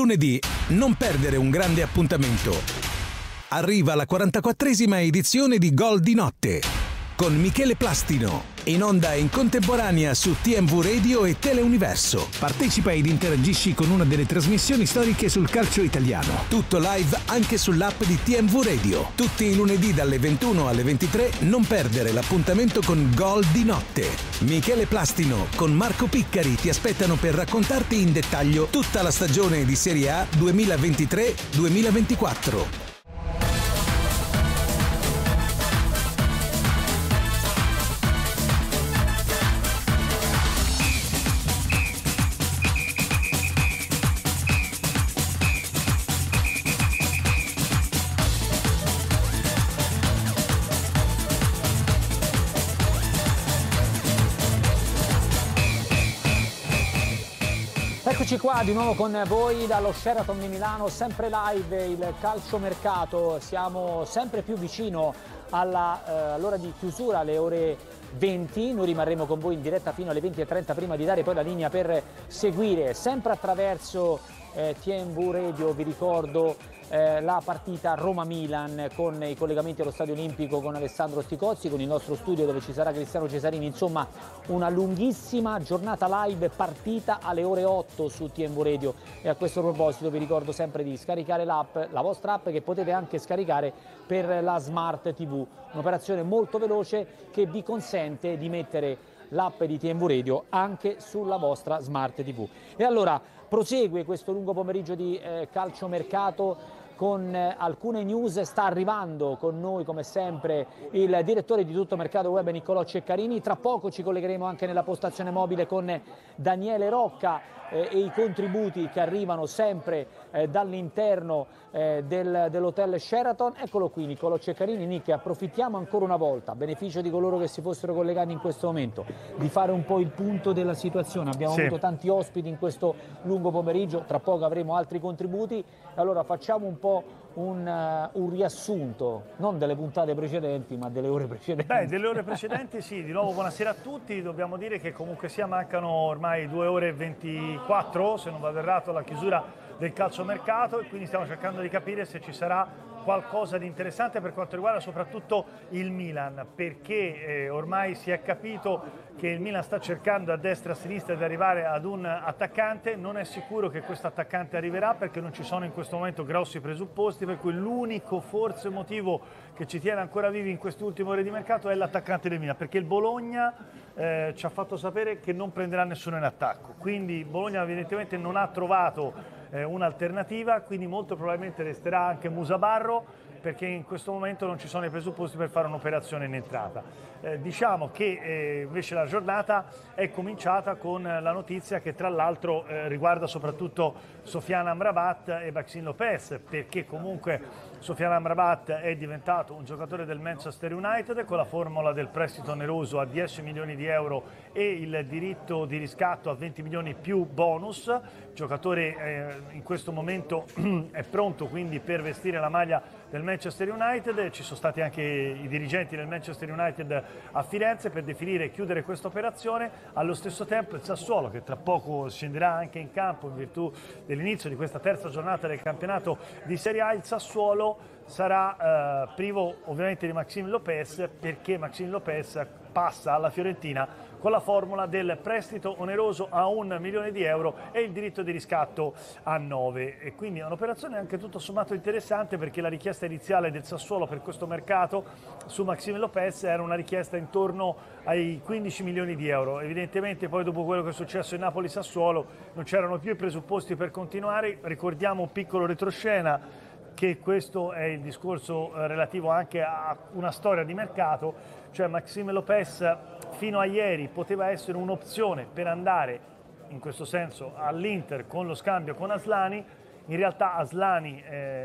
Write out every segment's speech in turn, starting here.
Il lunedì non perdere un grande appuntamento. Arriva la 44esima edizione di Gol di Notte con Michele Plastino, in onda in contemporanea su TMV Radio e Teleuniverso. Partecipa ed interagisci con una delle trasmissioni storiche sul calcio italiano. Tutto live anche sull'app di TMV Radio. Tutti i lunedì dalle 21 alle 23 non perdere l'appuntamento con Gol di Notte. Michele Plastino con Marco Piccari ti aspettano per raccontarti in dettaglio tutta la stagione di Serie A 2023-2024. Eccoci qua di nuovo con voi dallo Sheraton di Milano, sempre live, il calciomercato. Siamo sempre più vicino all'ora di chiusura, alle ore 20. Noi rimarremo con voi in diretta fino alle 20:30 prima di dare poi la linea per seguire sempre attraverso TMV Radio. Vi ricordo la partita Roma-Milan con i collegamenti allo Stadio Olimpico con Alessandro Sticozzi, con il nostro studio dove ci sarà Cristiano Cesarini. Insomma, una lunghissima giornata live, partita alle ore 8 su TMV Radio. E a questo proposito vi ricordo sempre di scaricare l'app, la vostra app, che potete anche scaricare per la Smart TV, un'operazione molto veloce che vi consente di mettere l'app di TMV Radio anche sulla vostra Smart TV. E allora prosegue questo lungo pomeriggio di calciomercato con alcune news. Sta arrivando con noi come sempre il direttore di Tutto Mercato Web Niccolò Ceccarini. Tra poco ci collegheremo anche nella postazione mobile con Daniele Rocca e i contributi che arrivano sempre dall'interno dell'hotel Sheraton. Eccolo qui Niccolò Ceccarini. Nick, approfittiamo ancora una volta, a beneficio di coloro che si fossero collegati in questo momento, di fare un po' il punto della situazione. Abbiamo avuto tanti ospiti in questo lungo pomeriggio, tra poco avremo altri contributi. Allora facciamo un po' un riassunto, non delle puntate precedenti, ma delle ore precedenti. Beh, delle ore precedenti sì. Di nuovo buonasera a tutti. Dobbiamo dire che comunque sia mancano ormai 2 ore e 24, se non vado errato, alla chiusura del calciomercato, e quindi stiamo cercando di capire se ci sarà qualcosa di interessante per quanto riguarda soprattutto il Milan, perché ormai si è capito che il Milan sta cercando a destra e a sinistra di arrivare ad un attaccante. Non è sicuro che questo attaccante arriverà, perché non ci sono in questo momento grossi presupposti, per cui l'unico forse motivo che ci tiene ancora vivi in queste ultime ore di mercato è l'attaccante del Milan, perché il Bologna ci ha fatto sapere che non prenderà nessuno in attacco, quindi Bologna evidentemente non ha trovato un'alternativa, quindi molto probabilmente resterà anche Musabarro, perché in questo momento non ci sono i presupposti per fare un'operazione in entrata. Diciamo che invece la giornata è cominciata con la notizia che tra l'altro riguarda soprattutto Sofiane Amrabat e Maxime Lopez, perché comunque Sofiane Amrabat è diventato un giocatore del Manchester United con la formula del prestito oneroso a 10 milioni di euro e il diritto di riscatto a 20 milioni più bonus. Il giocatore in questo momento è pronto quindi per vestire la maglia del Manchester United. Ci sono stati anche i dirigenti del Manchester United a Firenze per definire e chiudere questa operazione. Allo stesso tempo il Sassuolo, che tra poco scenderà anche in campo in virtù dell'inizio di questa terza giornata del campionato di Serie A, il Sassuolo sarà privo ovviamente di Maxime Lopez, perché Maxime Lopez passa alla Fiorentina con la formula del prestito oneroso a 1 milione di euro e il diritto di riscatto a 9. E quindi è un'operazione anche tutto sommato interessante, perché la richiesta iniziale del Sassuolo per questo mercato su Maxime Lopez era una richiesta intorno ai 15 milioni di euro. Evidentemente poi, dopo quello che è successo in Napoli-Sassuolo, non c'erano più i presupposti per continuare. Ricordiamo un piccolo retroscena, che questo è il discorso relativo anche a una storia di mercato, cioè Maxime Lopez fino a ieri poteva essere un'opzione per andare in questo senso all'Inter con lo scambio con Aslani. In realtà Aslani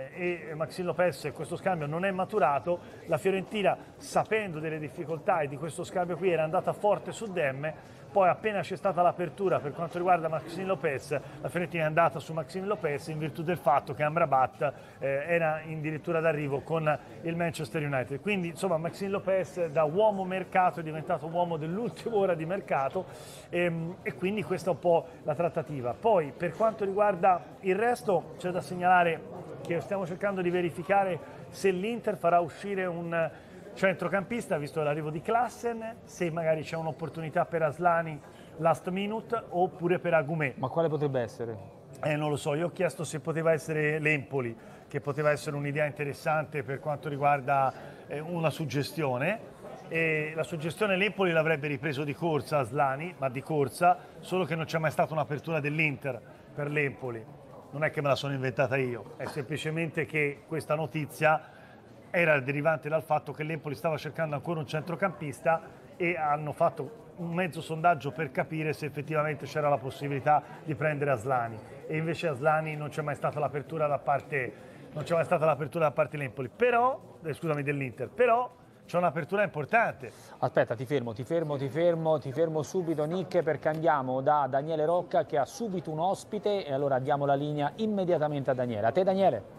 e Maxime Lopez, questo scambio non è maturato. La Fiorentina, sapendo delle difficoltà e di questo scambio qui, era andata forte su Demme, Poi appena c'è stata l'apertura per quanto riguarda Maxime Lopez, la Fiorentina è andata su Maxime Lopez in virtù del fatto che Amrabat era addirittura d'arrivo con il Manchester United. Quindi insomma Maxime Lopez da uomo mercato è diventato uomo dell'ultima ora di mercato e quindi questa è un po' la trattativa. Poi per quanto riguarda il resto c'è da segnalare che stiamo cercando di verificare se l'Inter farà uscire un centrocampista, visto l'arrivo di Klassen, se magari c'è un'opportunità per Aslani last minute oppure per Agumé. Ma quale potrebbe essere? Non lo so, io ho chiesto se poteva essere l'Empoli, che poteva essere un'idea interessante per quanto riguarda una suggestione. E la suggestione l'Empoli l'avrebbe ripreso di corsa Aslani, ma di corsa, solo che non c'è mai stata un'apertura dell'Inter per l'Empoli. Non è che me la sono inventata io, è semplicemente che questa notizia era derivante dal fatto che l'Empoli stava cercando ancora un centrocampista e hanno fatto un mezzo sondaggio per capire se effettivamente c'era la possibilità di prendere Aslani, e invece Aslani non c'è mai stata l'apertura da parte dell'Empoli, però scusami, dell'Inter, però c'è un'apertura importante. Aspetta, ti fermo subito, Nick, perché andiamo da Daniele Rocca che ha subito un ospite e allora diamo la linea immediatamente a Daniele. A te, Daniele.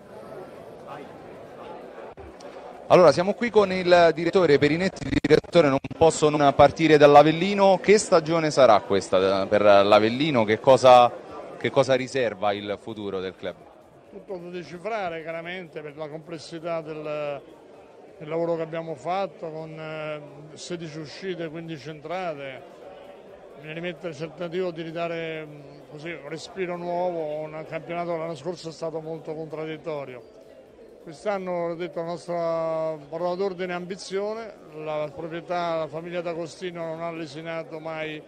Allora, siamo qui con il direttore Perinetti. Direttore, non posso non partire dall'Avellino. Che stagione sarà questa per l'Avellino? Che cosa riserva il futuro del club? Tutto da decifrare chiaramente per la complessità del lavoro che abbiamo fatto con 16 uscite, 15 entrate. Bisogna mettere il tentativo di ridare così un respiro nuovo. Un campionato l'anno scorso è stato molto contraddittorio. Quest'anno, ho detto, la nostra parola d'ordine è ambizione, la proprietà, la famiglia D'Agostino non ha lesinato mai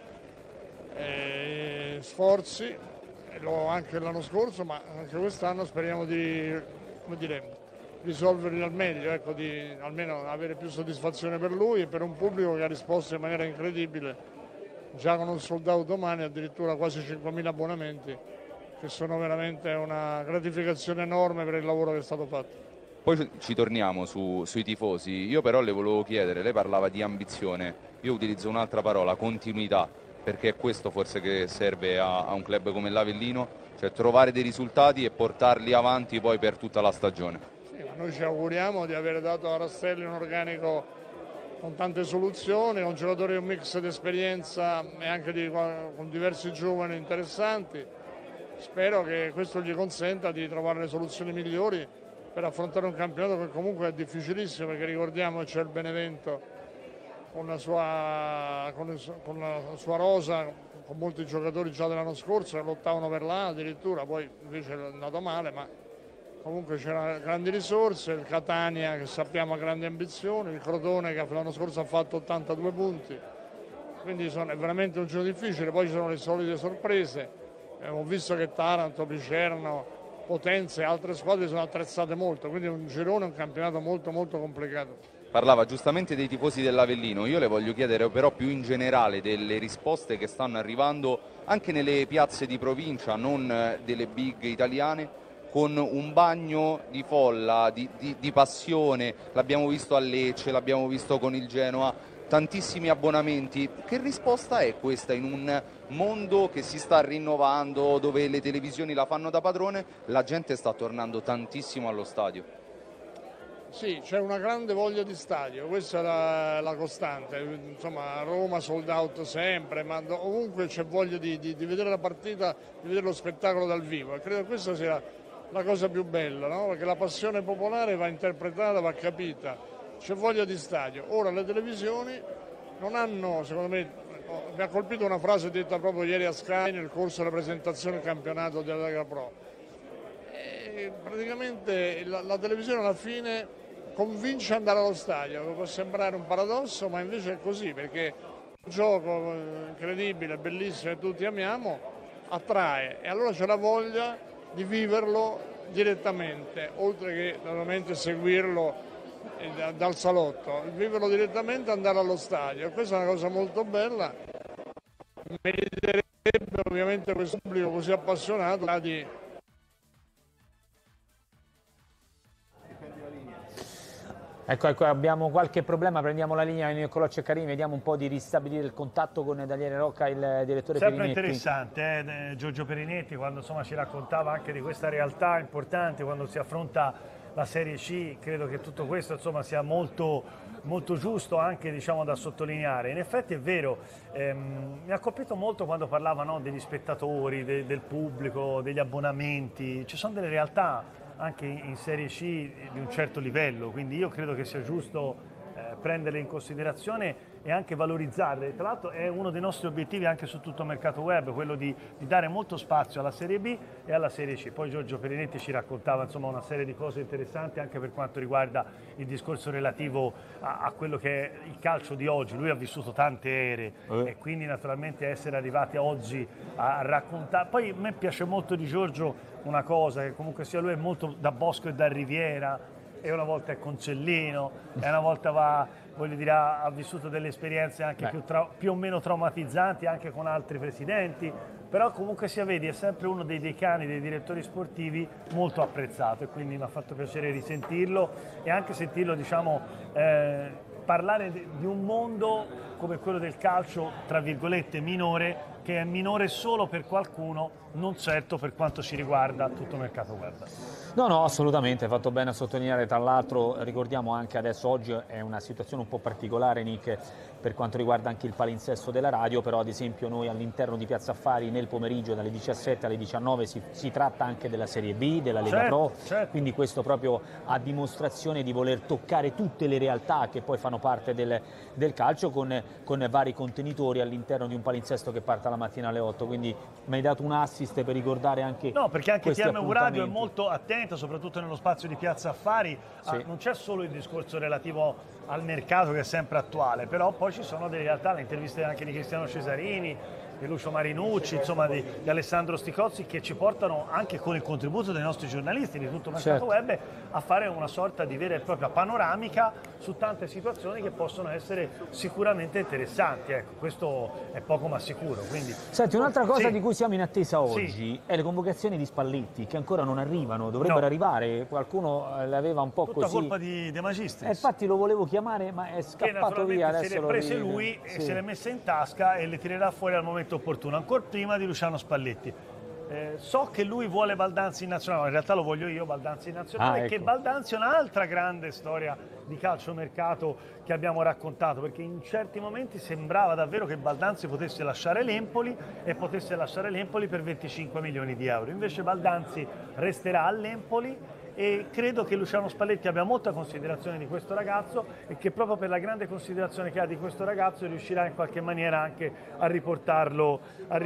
sforzi, anche l'anno scorso, ma anche quest'anno speriamo di risolverli al meglio, ecco, di almeno avere più soddisfazione per lui e per un pubblico che ha risposto in maniera incredibile, già con un sold out domani, addirittura quasi 5.000 abbonamenti, che sono veramente una gratificazione enorme per il lavoro che è stato fatto. Poi ci torniamo sui tifosi. Io però le volevo chiedere, lei parlava di ambizione, io utilizzo un'altra parola, continuità, perché è questo forse che serve a un club come l'Avellino, cioè trovare dei risultati e portarli avanti poi per tutta la stagione. Sì, ma noi ci auguriamo di aver dato a Rastelli un organico con tante soluzioni, con giocatori un mix di esperienza e anche con diversi giovani interessanti. Spero che questo gli consenta di trovare le soluzioni migliori per affrontare un campionato che comunque è difficilissimo, perché ricordiamo che c'è il Benevento con la sua rosa, con molti giocatori già dell'anno scorso che lottavano per là addirittura, poi invece è andato male, ma comunque c'erano grandi risorse, il Catania che sappiamo ha grandi ambizioni, il Crotone che l'anno scorso ha fatto 82 punti, quindi è veramente un giro difficile. Poi ci sono le solite sorprese, ho visto che Taranto, Picerno, Potenza e altre squadre sono attrezzate molto, quindi è un girone, un campionato molto molto complicato. Parlava giustamente dei tifosi dell'Avellino, io le voglio chiedere però più in generale delle risposte che stanno arrivando anche nelle piazze di provincia, non delle big italiane, con un bagno di folla, di passione. L'abbiamo visto a Lecce, l'abbiamo visto con il Genoa, tantissimi abbonamenti. Che risposta è questa in un mondo che si sta rinnovando, dove le televisioni la fanno da padrone, la gente sta tornando tantissimo allo stadio? Sì, c'è una grande voglia di stadio, questa è la costante. Insomma, a Roma sold out sempre, ma ovunque c'è voglia di vedere la partita, di vedere lo spettacolo dal vivo, e credo che questa sia la cosa più bella, no? Perché la passione popolare va interpretata, va capita, c'è voglia di stadio. Ora le televisioni non hanno, secondo me, mi ha colpito una frase detta proprio ieri a Sky nel corso della presentazione del campionato della Lega Pro. Praticamente la televisione alla fine convince ad andare allo stadio, può sembrare un paradosso, ma invece è così, perché un gioco incredibile, bellissimo, che tutti amiamo, attrae, e allora c'è la voglia di viverlo direttamente, oltre che naturalmente seguirlo dal salotto, viverlo direttamente e andare allo stadio. E questa è una cosa molto bella, meriterebbe ovviamente questo pubblico così appassionato Ecco, abbiamo qualche problema, prendiamo la linea Niccolò Ceccarini, vediamo un po' di ristabilire il contatto con Daniele Rocca, il direttore Sempre Perinetti. interessante, Giorgio Perinetti, quando insomma ci raccontava anche di questa realtà importante, quando si affronta la Serie C, credo che tutto questo insomma sia molto, molto giusto anche, diciamo, da sottolineare. In effetti è vero, mi ha colpito molto quando parlava, no, degli spettatori, del pubblico, degli abbonamenti. Ci sono delle realtà anche in Serie C di un certo livello, quindi io credo che sia giusto prenderle in considerazione e anche valorizzarle. Tra l'altro è uno dei nostri obiettivi anche su tutto il mercato web, quello di dare molto spazio alla Serie B e alla Serie C. Poi Giorgio Perinetti ci raccontava insomma una serie di cose interessanti anche per quanto riguarda il discorso relativo a quello che è il calcio di oggi. Lui ha vissuto tante ere e quindi naturalmente essere arrivati oggi a raccontare. Poi a me piace molto di Giorgio una cosa, che comunque sia lui è molto da Bosco e da Riviera, e una volta è Concellino, e una volta voglio dire, ha vissuto delle esperienze anche più o meno traumatizzanti anche con altri presidenti, però comunque sia, vedi, è sempre uno dei decani, dei direttori sportivi molto apprezzato, e quindi mi ha fatto piacere risentirlo e anche sentirlo, diciamo, parlare di un mondo come quello del calcio, tra virgolette, minore, che è minore solo per qualcuno, non certo per quanto ci riguarda tutto il mercato web. No, assolutamente, hai fatto bene a sottolineare. Tra l'altro ricordiamo anche adesso, oggi è una situazione un po' particolare, Nick, per quanto riguarda anche il palinsesto della radio, però ad esempio noi all'interno di Piazza Affari nel pomeriggio dalle 17 alle 19 si tratta anche della Serie B, della Lega Pro, quindi questo proprio a dimostrazione di voler toccare tutte le realtà che poi fanno parte del calcio con vari contenitori all'interno di un palinsesto che parte la mattina alle 8, quindi mi hai dato un assist per ricordare anche perché anche TMV Radio è appuntamenti. molto attento, soprattutto nello spazio di Piazza Affari. Non c'è solo il discorso relativo al mercato che è sempre attuale, però poi ci sono delle realtà, le interviste anche di Cristiano Cesarini, di Lucio Marinucci, insomma di Alessandro Sticozzi, che ci portano anche con il contributo dei nostri giornalisti di tutto il mercato web a fare una sorta di vera e propria panoramica su tante situazioni che possono essere sicuramente interessanti. Ecco, questo è poco ma sicuro. Quindi... Senti, un'altra cosa di cui siamo in attesa oggi è le convocazioni di Spalletti, che ancora non arrivano, dovrebbero arrivare, qualcuno l'aveva un po' tutta così. Tutta colpa di De Magistris. Infatti lo volevo chiamare, ma è scappato via. Adesso se le prese lui e se le è messe in tasca e le tirerà fuori al momento opportuno, ancora prima di Luciano Spalletti. So che lui vuole Baldanzi in nazionale, in realtà lo voglio io Baldanzi in nazionale, ecco. Che Baldanzi è un'altra grande storia di calciomercato che abbiamo raccontato, perché in certi momenti sembrava davvero che Baldanzi potesse lasciare l'Empoli e potesse lasciare l'Empoli per 25 milioni di euro, invece Baldanzi resterà all'Empoli. E credo che Luciano Spalletti abbia molta considerazione di questo ragazzo e che proprio per la grande considerazione che ha di questo ragazzo riuscirà in qualche maniera anche a riportarlo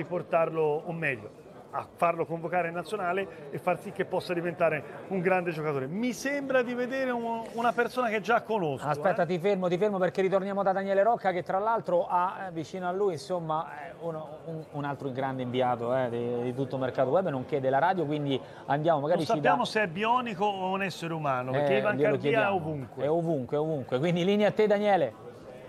o meglio, a farlo convocare in nazionale e far sì che possa diventare un grande giocatore. Mi sembra di vedere una persona che già conosco. Aspetta, ti fermo perché ritorniamo da Daniele Rocca, che tra l'altro ha vicino a lui insomma un altro grande inviato di tutto il mercato web, nonché della radio, quindi andiamo, magari non sappiamo se è bionico o un essere umano, perché Ivan Cardia è ovunque. È ovunque, quindi linea a te Daniele.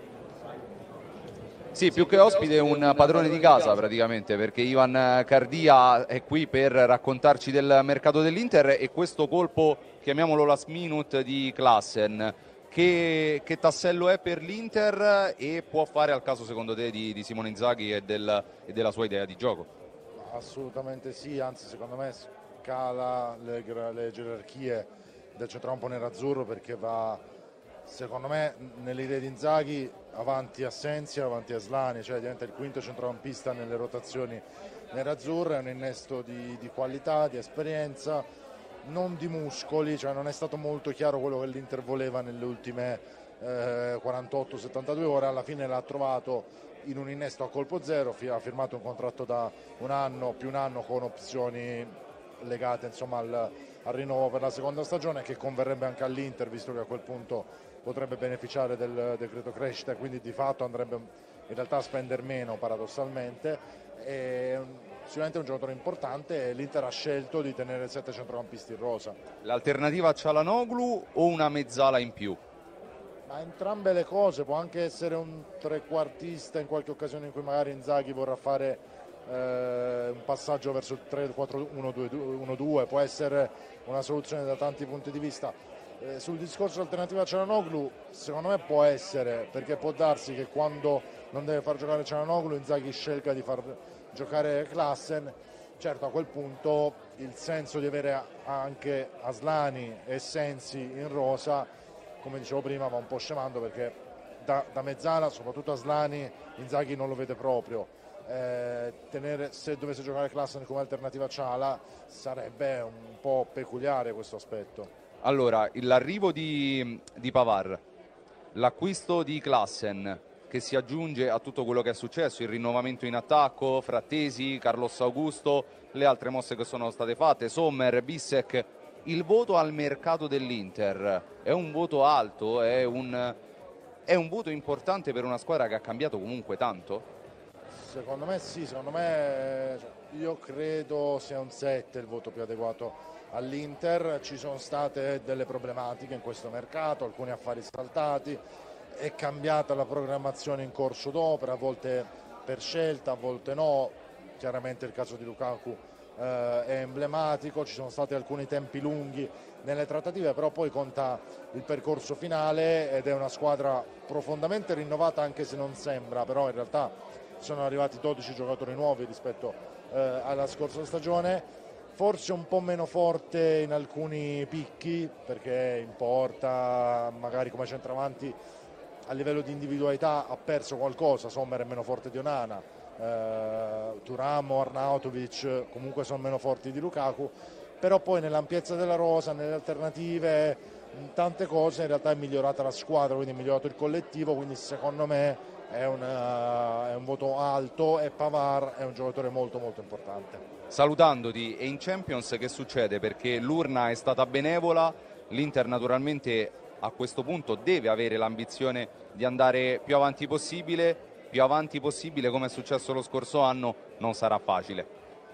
Sì, più che ospite è un padrone di casa praticamente, perché Ivan Cardia è qui per raccontarci del mercato dell'Inter e questo colpo, chiamiamolo last minute, di Klaassen. Che tassello è per l'Inter e può fare al caso secondo te di Simone Inzaghi e della sua idea di gioco? Assolutamente sì, anzi secondo me scala le gerarchie del centrocampo nerazzurro, perché va, secondo me, nelle idee di Inzaghi avanti a Sensi, avanti a Slani, cioè diventa il quinto centrocampista nelle rotazioni nerazzurre, è un innesto di qualità, di esperienza, non di muscoli, cioè non è stato molto chiaro quello che l'Inter voleva nelle ultime 48-72 ore, alla fine l'ha trovato in un innesto a colpo zero, ha firmato un contratto da un anno più un anno con opzioni legate insomma al rinnovo per la seconda stagione, che converrebbe anche all'Inter, visto che a quel punto potrebbe beneficiare del decreto crescita e quindi di fatto andrebbe in realtà a spendere meno paradossalmente. Sicuramente è un giocatore importante e l'Inter ha scelto di tenere 7 centrocampisti in rosa. L'alternativa a Çalhanoğlu o una mezzala in più? Ma entrambe le cose, può anche essere un trequartista in qualche occasione in cui magari Inzaghi vorrà fare un passaggio verso il 3-4-1-2, può essere una soluzione da tanti punti di vista. Sul discorso alternativa a Çalhanoğlu, secondo me può essere, perché può darsi che quando non deve far giocare Çalhanoğlu Inzaghi scelga di far giocare Klaassen. Certo, a quel punto il senso di avere anche Aslani e Sensi in rosa, come dicevo prima, va un po' scemando, perché da mezzala, soprattutto Aslani, Inzaghi non lo vede proprio. Se dovesse giocare Klaassen come alternativa a Çalha sarebbe un po' peculiare questo aspetto. Allora, l'arrivo di Pavard, l'acquisto di Klaassen, che si aggiunge a tutto quello che è successo, il rinnovamento in attacco, Frattesi, Carlos Augusto, le altre mosse che sono state fatte, Sommer, Bissek, il voto al mercato dell'Inter è un voto alto, è un voto importante per una squadra che ha cambiato comunque tanto? Secondo me sì, io credo sia un 7 il voto più adeguato all'Inter. Ci sono state delle problematiche in questo mercato, alcuni affari saltati, è cambiata la programmazione in corso d'opera, a volte per scelta, a volte no. Chiaramente il caso di Lukaku è emblematico, ci sono stati alcuni tempi lunghi nelle trattative, però poi conta il percorso finale ed è una squadra profondamente rinnovata, anche se non sembra, però in realtà sono arrivati 12 giocatori nuovi rispetto alla scorsa stagione. Forse un po' meno forte in alcuni picchi, perché in porta, magari come centravanti, a livello di individualità ha perso qualcosa. Sommer è meno forte di Onana, Thuram, Arnautovic comunque sono meno forti di Lukaku, però poi nell'ampiezza della rosa, nelle alternative, in tante cose in realtà è migliorata la squadra, quindi è migliorato il collettivo, quindi secondo me è un voto alto e Pavard è un giocatore molto molto importante. Salutandoti, e in Champions che succede? Perché l'urna è stata benevola, l'Inter naturalmente a questo punto deve avere l'ambizione di andare più avanti possibile come è successo lo scorso anno non sarà facile.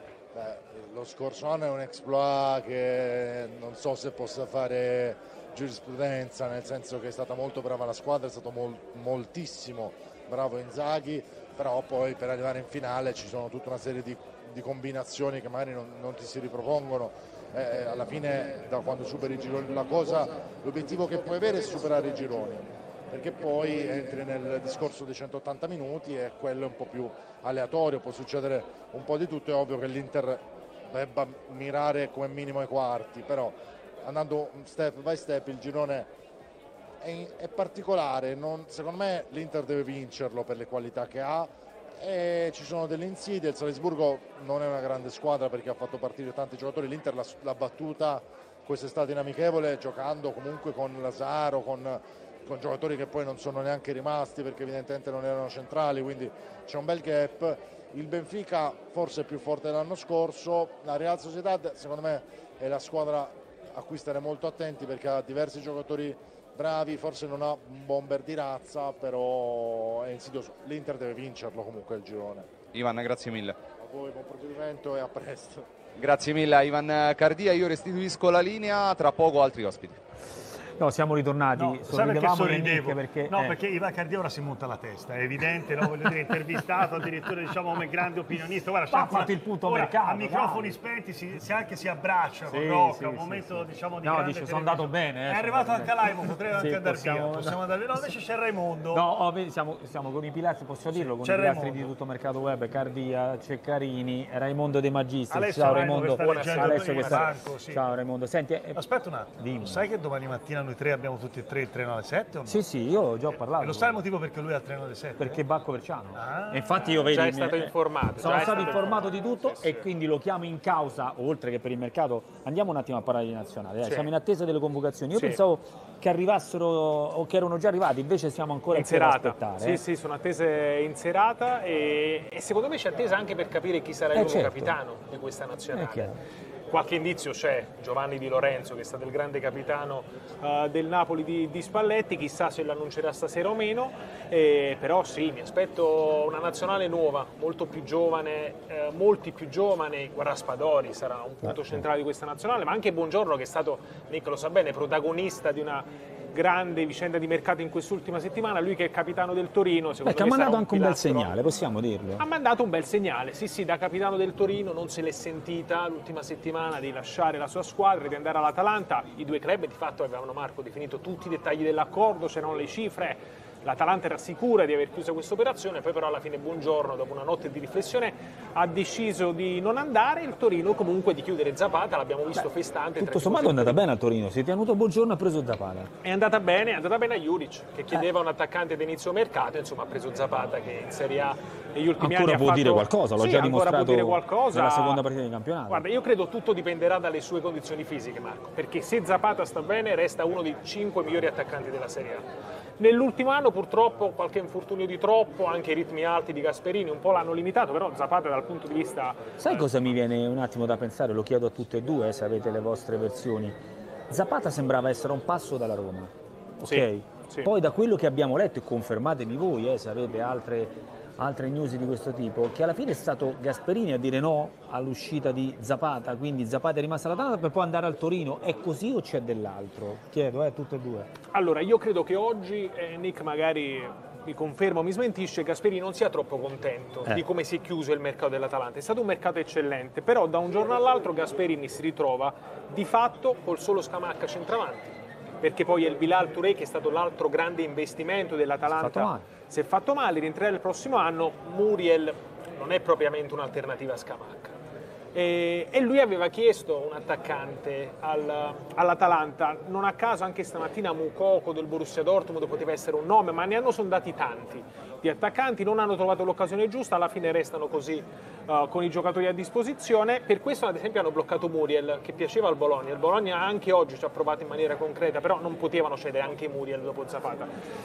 Lo scorso anno è un exploit che non so se possa fare giurisprudenza, nel senso che è stata molto brava la squadra, è stato moltissimo bravo Inzaghi, però poi per arrivare in finale ci sono tutta una serie di combinazioni che magari non ti si ripropongono. Alla fine, da quando superi i gironi, l'obiettivo che puoi avere è superare i gironi, perché poi entri nel discorso dei 180 minuti e quello è un po' più aleatorio, può succedere un po' di tutto. È ovvio che l'Inter debba mirare come minimo ai quarti, però andando step by step il girone è particolare. Secondo me l'Inter deve vincerlo per le qualità che ha, e ci sono delle insidie. Il Salisburgo non è una grande squadra perché ha fatto partire tanti giocatori, l'Inter l'ha battuta quest'estate in amichevole giocando comunque con Lazaro, con giocatori che poi non sono neanche rimasti perché evidentemente non erano centrali, quindi c'è un bel gap. Il Benfica forse è più forte dell'anno scorso, la Real Sociedad secondo me è la squadra a cui stare molto attenti perché ha diversi giocatori bravi, forse non ha un bomber di razza, però è insidioso. L'Inter deve vincerlo comunque il girone. Ivan, grazie mille. A voi buon proseguimento e a presto. Grazie mille a Ivan Cardia, io restituisco la linea, tra poco altri ospiti. No, siamo ritornati, no, sorridevamo perché Ivan Cardia ora si monta la testa, è evidente, no? Voglio dire, intervistato addirittura diciamo come grande opinionista. Guarda, ha fatto il punto mercato. A microfoni spenti si abbraccia con Rocca, un momento diciamo di grande dice, sono andato bene. È arrivato anche Laivo, potrei anche andare via. Possiamo andare. No, invece c'è Raimondo. No, siamo con i pilastri, posso dirlo, con i pilastri di Tutto Mercato Web, Cardia, Ceccarini, Raimondo De Magistris. Ciao Raimondo. Ciao Raimondo. Senti, aspetta un attimo. Sai che domani mattina noi tre abbiamo tutti e tre il treno alle 7 o no? Sì, io ho già parlato. E lo sai il motivo perché lui ha il treno alle 7? Perché Bacco Verciano. E infatti io vedo. Già è stato informato. Sono stato informato di tutto e quindi lo chiamo in causa, oltre che per il mercato. Andiamo un attimo a parlare di nazionale. Siamo in attesa delle convocazioni. Io pensavo che arrivassero o che erano già arrivati, invece siamo ancora in serata. Aspettare. Sì, sono attese in serata e secondo me c'è attesa anche per capire chi sarà il nuovo capitano di questa nazionale. Qualche indizio c'è, Giovanni Di Lorenzo che è stato il grande capitano del Napoli di Spalletti, chissà se lo annuncerà stasera o meno, però sì, mi aspetto una nazionale nuova, molto più giovane, molti più giovani. Raspadori sarà un punto centrale di questa nazionale, ma anche Buongiorno che è stato, Nick lo sa bene, protagonista di una grande vicenda di mercato in quest'ultima settimana, lui che è capitano del Torino, secondo me ha mandato anche un bel pilastro. segnale, possiamo dirlo. Ha mandato un bel segnale, sì, da capitano del Torino non se l'è sentita l'ultima settimana di lasciare la sua squadra e di andare all'Atalanta. I due club di fatto avevano, Marco, definito tutti i dettagli dell'accordo, c'erano le cifre. L'Atalanta era sicura di aver chiuso questa operazione, poi però alla fine Buongiorno, dopo una notte di riflessione, ha deciso di non andare. Il Torino comunque di chiudere Zapata, l'abbiamo visto festante. Tutto sommato è andata bene al Torino, si è tenuto Buongiorno e ha preso Zapata. È andata bene a Juric, che chiedeva un attaccante di inizio mercato, insomma ha preso Zapata che in Serie A negli ultimi ancora anni può ha dire qualcosa, l'ho già dimostrato nella seconda partita di campionato. Guarda, io credo tutto dipenderà dalle sue condizioni fisiche, Marco, perché se Zapata sta bene resta uno dei 5 migliori attaccanti della Serie A. Nell'ultimo anno purtroppo qualche infortunio di troppo, anche i ritmi alti di Gasperini un po' l'hanno limitato, però Zapata dal punto di vista... Sai cosa mi viene un attimo da pensare? Lo chiedo a tutte e due, se avete le vostre versioni. Zapata sembrava essere un passo dalla Roma, ok? Sì. Poi da quello che abbiamo letto, e confermatemi voi se avete altre news di questo tipo, che alla fine è stato Gasperini a dire no all'uscita di Zapata, quindi Zapata è rimasto all'Atalanta per poi andare al Torino. È così o c'è dell'altro? Chiedo, tutte e due. Allora, io credo che oggi, Nick magari mi conferma o mi smentisce, Gasperini non sia troppo contento di come si è chiuso il mercato dell'Atalanta. È stato un mercato eccellente, però da un giorno all'altro Gasperini si ritrova di fatto col solo Scamacca centravanti, perché poi è il Bilal Touré, che è stato l'altro grande investimento dell'Atalanta, si è fatto male, rientrerà il prossimo anno. Muriel non è propriamente un'alternativa a Scamacca. E lui aveva chiesto un attaccante all'Atalanta, non a caso anche stamattina Moukoko del Borussia Dortmund poteva essere un nome, ma ne hanno sondati tanti di attaccanti, non hanno trovato l'occasione giusta, alla fine restano così con i giocatori a disposizione. Per questo ad esempio hanno bloccato Muriel, che piaceva al Bologna. Il Bologna anche oggi ci ha provato in maniera concreta, però non potevano cedere anche Muriel dopo Zapata,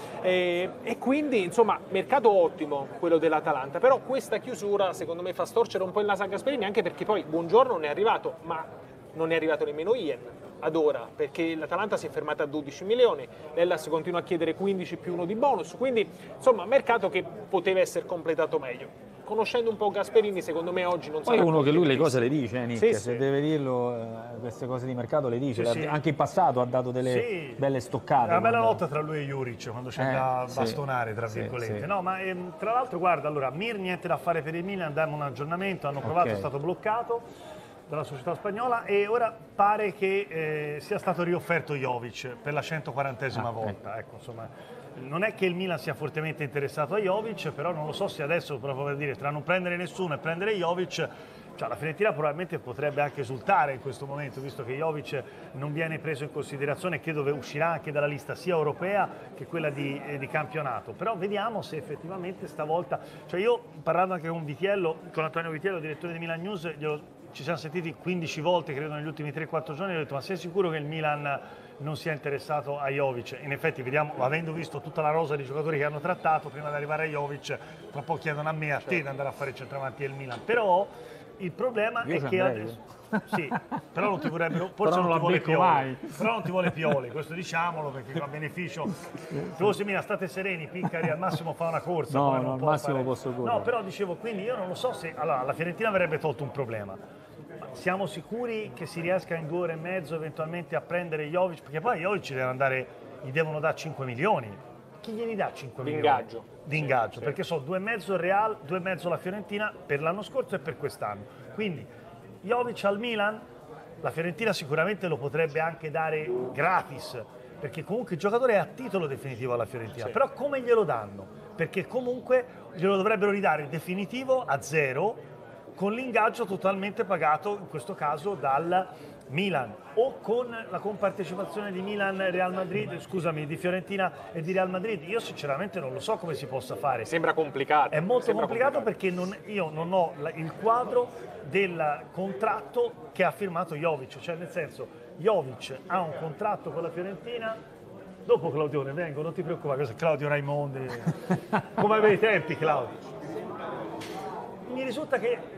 e quindi insomma mercato ottimo quello dell'Atalanta, però questa chiusura secondo me fa storcere un po' il naso a Gasperini, anche perché poi Buongiorno non è arrivato, ma non è arrivato nemmeno Ien ad ora, perché l'Atalanta si è fermata a 12 milioni, l'Hellas continua a chiedere 15 più uno di bonus, quindi insomma mercato che poteva essere completato meglio. Conoscendo un po' Gasperini, secondo me oggi non sarà... Poi uno che lui le cose le dice, Nick, se sì. deve dirlo, queste cose di mercato le dice, Sì. Anche in passato ha dato delle belle stoccate. Una bella lotta tra lui e Juric quando c'è da sì. bastonare, tra virgolette. Sì. No, ma tra l'altro guarda, allora Mir niente da fare per il Milan, diamo un aggiornamento, hanno provato, è stato bloccato dalla società spagnola e ora pare che sia stato riofferto Jovic per la 140esima volta. Ecco, insomma, non è che il Milan sia fortemente interessato a Jovic, però non lo so se adesso, proprio per dire, tra non prendere nessuno e prendere Jovic, cioè la Fiorentina probabilmente potrebbe anche esultare in questo momento, visto che Jovic non viene preso in considerazione, credo che uscirà anche dalla lista sia europea che quella di campionato. Però vediamo se effettivamente stavolta, cioè io parlando anche con Vitiello, con Antonio Vitiello, direttore di Milan News, ci siamo sentiti 15 volte credo negli ultimi 3-4 giorni, ho detto ma sei sicuro che il Milan non sia interessato a Jovic? In effetti vediamo, avendo visto tutta la rosa di giocatori che hanno trattato prima di arrivare a Jovic, tra poco chiedono a me, a te di andare a fare il centravanti del Milan, però il problema è che adesso, sì, però non ti vorrebbero, forse non ti vuole Pioli, però non ti vuole Pioli, questo diciamolo perché a beneficio, se Milan state sereni, Piccari al massimo fa una corsa, no, poi non al può massimo fare... posso correre. No, però dicevo, quindi io non lo so se, allora la Fiorentina avrebbe tolto un problema. Siamo sicuri che si riesca in 2 ore e mezzo eventualmente a prendere Jovic? Perché poi Jovic deve andare, gli devono dare 5 milioni. Chi glieli dà 5 milioni? Di ingaggio, perché so 2,5 il Real, 2,5 la Fiorentina per l'anno scorso e per quest'anno. Quindi Jovic al Milan, la Fiorentina sicuramente lo potrebbe anche dare gratis, perché comunque il giocatore è a titolo definitivo alla Fiorentina. Però come glielo danno? Perché comunque glielo dovrebbero ridare definitivo a 0, con l'ingaggio totalmente pagato, in questo caso dal Milan, o con la compartecipazione di Milan, Real Madrid, scusami, di Fiorentina e di Real Madrid. Io sinceramente non lo so come si possa fare. Sembra complicato. È molto complicato perché io non ho il quadro del contratto che ha firmato Jovic, cioè nel senso Jovic ha un contratto con la Fiorentina. Dopo Claudione vengo, non ti preoccupare, questo è Claudio Raimondi. Come avevi i tempi, Claudio? Mi risulta che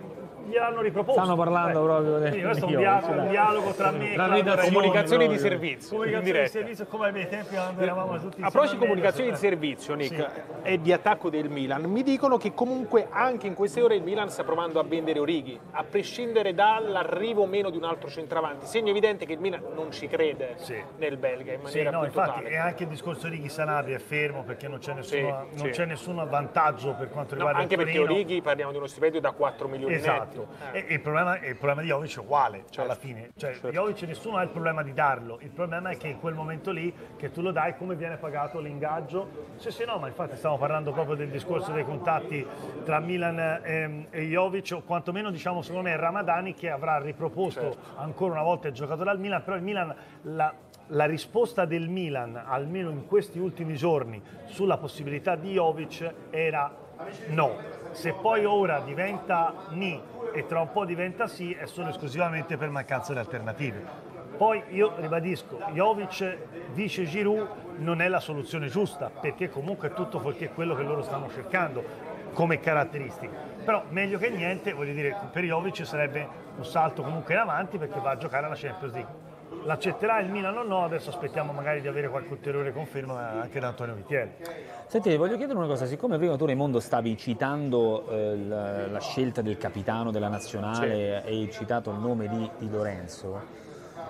gliel'hanno riproposto. Stanno parlando proprio quindi questo è un dialogo tra me e comunicazioni di servizio. Comunicazioni di servizio come ai miei tempi quando eravamo tutti a proposito di comunicazioni di servizio, Nick, e di attacco del Milan, mi dicono che comunque anche in queste ore il Milan sta provando a vendere Origi, a prescindere dall'arrivo o meno di un altro centravanti. Segno evidente che il Milan non ci crede nel belga in maniera più infatti totale. E anche il discorso Origi Sanabria è fermo perché non c'è nessun vantaggio per quanto riguarda anche il Torino. perché Origi parliamo di uno stipendio da 4 milioni netti. E il problema di Jovic è uguale alla fine, Jovic nessuno ha il problema di darlo, il problema è che in quel momento lì che tu lo dai come viene pagato l'ingaggio. No, ma infatti stiamo parlando proprio del discorso dei contatti tra Milan e Jovic, o quantomeno diciamo secondo me è Ramadani che avrà riproposto ancora una volta il giocatore al Milan, però il Milan la risposta del Milan, almeno in questi ultimi giorni, sulla possibilità di Jovic era no. Se poi ora diventa ni e tra un po' diventa sì, è solo esclusivamente per mancanza di alternative. Poi io ribadisco, Jovic vice Giroud non è la soluzione giusta, perché comunque è tutto fuorché quello che loro stanno cercando come caratteristiche. Però meglio che niente, voglio dire, per Jovic sarebbe un salto comunque in avanti perché va a giocare alla Champions League. L'accetterà il Milan o no? Adesso aspettiamo magari di avere qualche ulteriore conferma anche da Antonio Vitielli. Senti, voglio chiedere una cosa, siccome prima tu Raimondo stavi citando la scelta del capitano della nazionale e hai citato il nome di Lorenzo,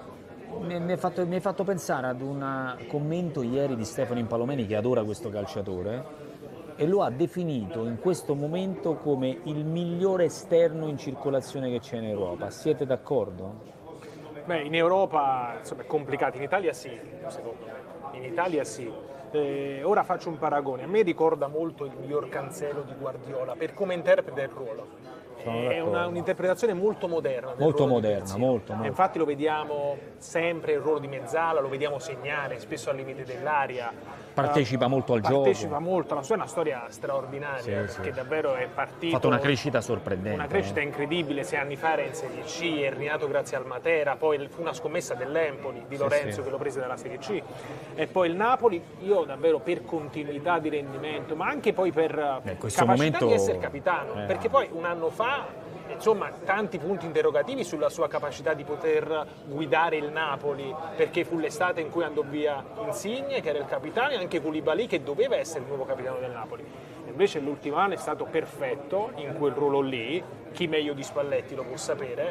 mi hai fatto pensare ad un commento ieri di Stefano Impalomeni che adora questo calciatore e lo ha definito in questo momento come il migliore esterno in circolazione che c'è in Europa. Siete d'accordo? Beh, in Europa insomma, è complicato, in Italia sì, secondo me. In Italia sì. Ora faccio un paragone, a me ricorda molto il miglior Cancelo di Guardiola per come interpreta il ruolo. È un'interpretazione molto moderna. Molto moderna, molto. Infatti lo vediamo sempre il ruolo di mezzala, lo vediamo segnare, spesso al limite dell'area. Partecipa molto al gioco. Partecipa molto, la sua è una storia straordinaria, che davvero è partito. Ha fatto una crescita sorprendente. Una crescita incredibile, 6 anni fa era in Serie C, è rinato grazie al Matera, poi fu una scommessa dell'Empoli, di Lorenzo che lo prese dalla Serie C. E poi il Napoli, io davvero per continuità di rendimento, ma anche poi per capacità di essere capitano, perché poi un anno fa insomma tanti punti interrogativi sulla sua capacità di poter guidare il Napoli, perché fu l'estate in cui andò via Insigne che era il capitano e anche Koulibaly che doveva essere il nuovo capitano del Napoli. Invece l'ultimo anno è stato perfetto in quel ruolo lì, chi meglio di Spalletti lo può sapere,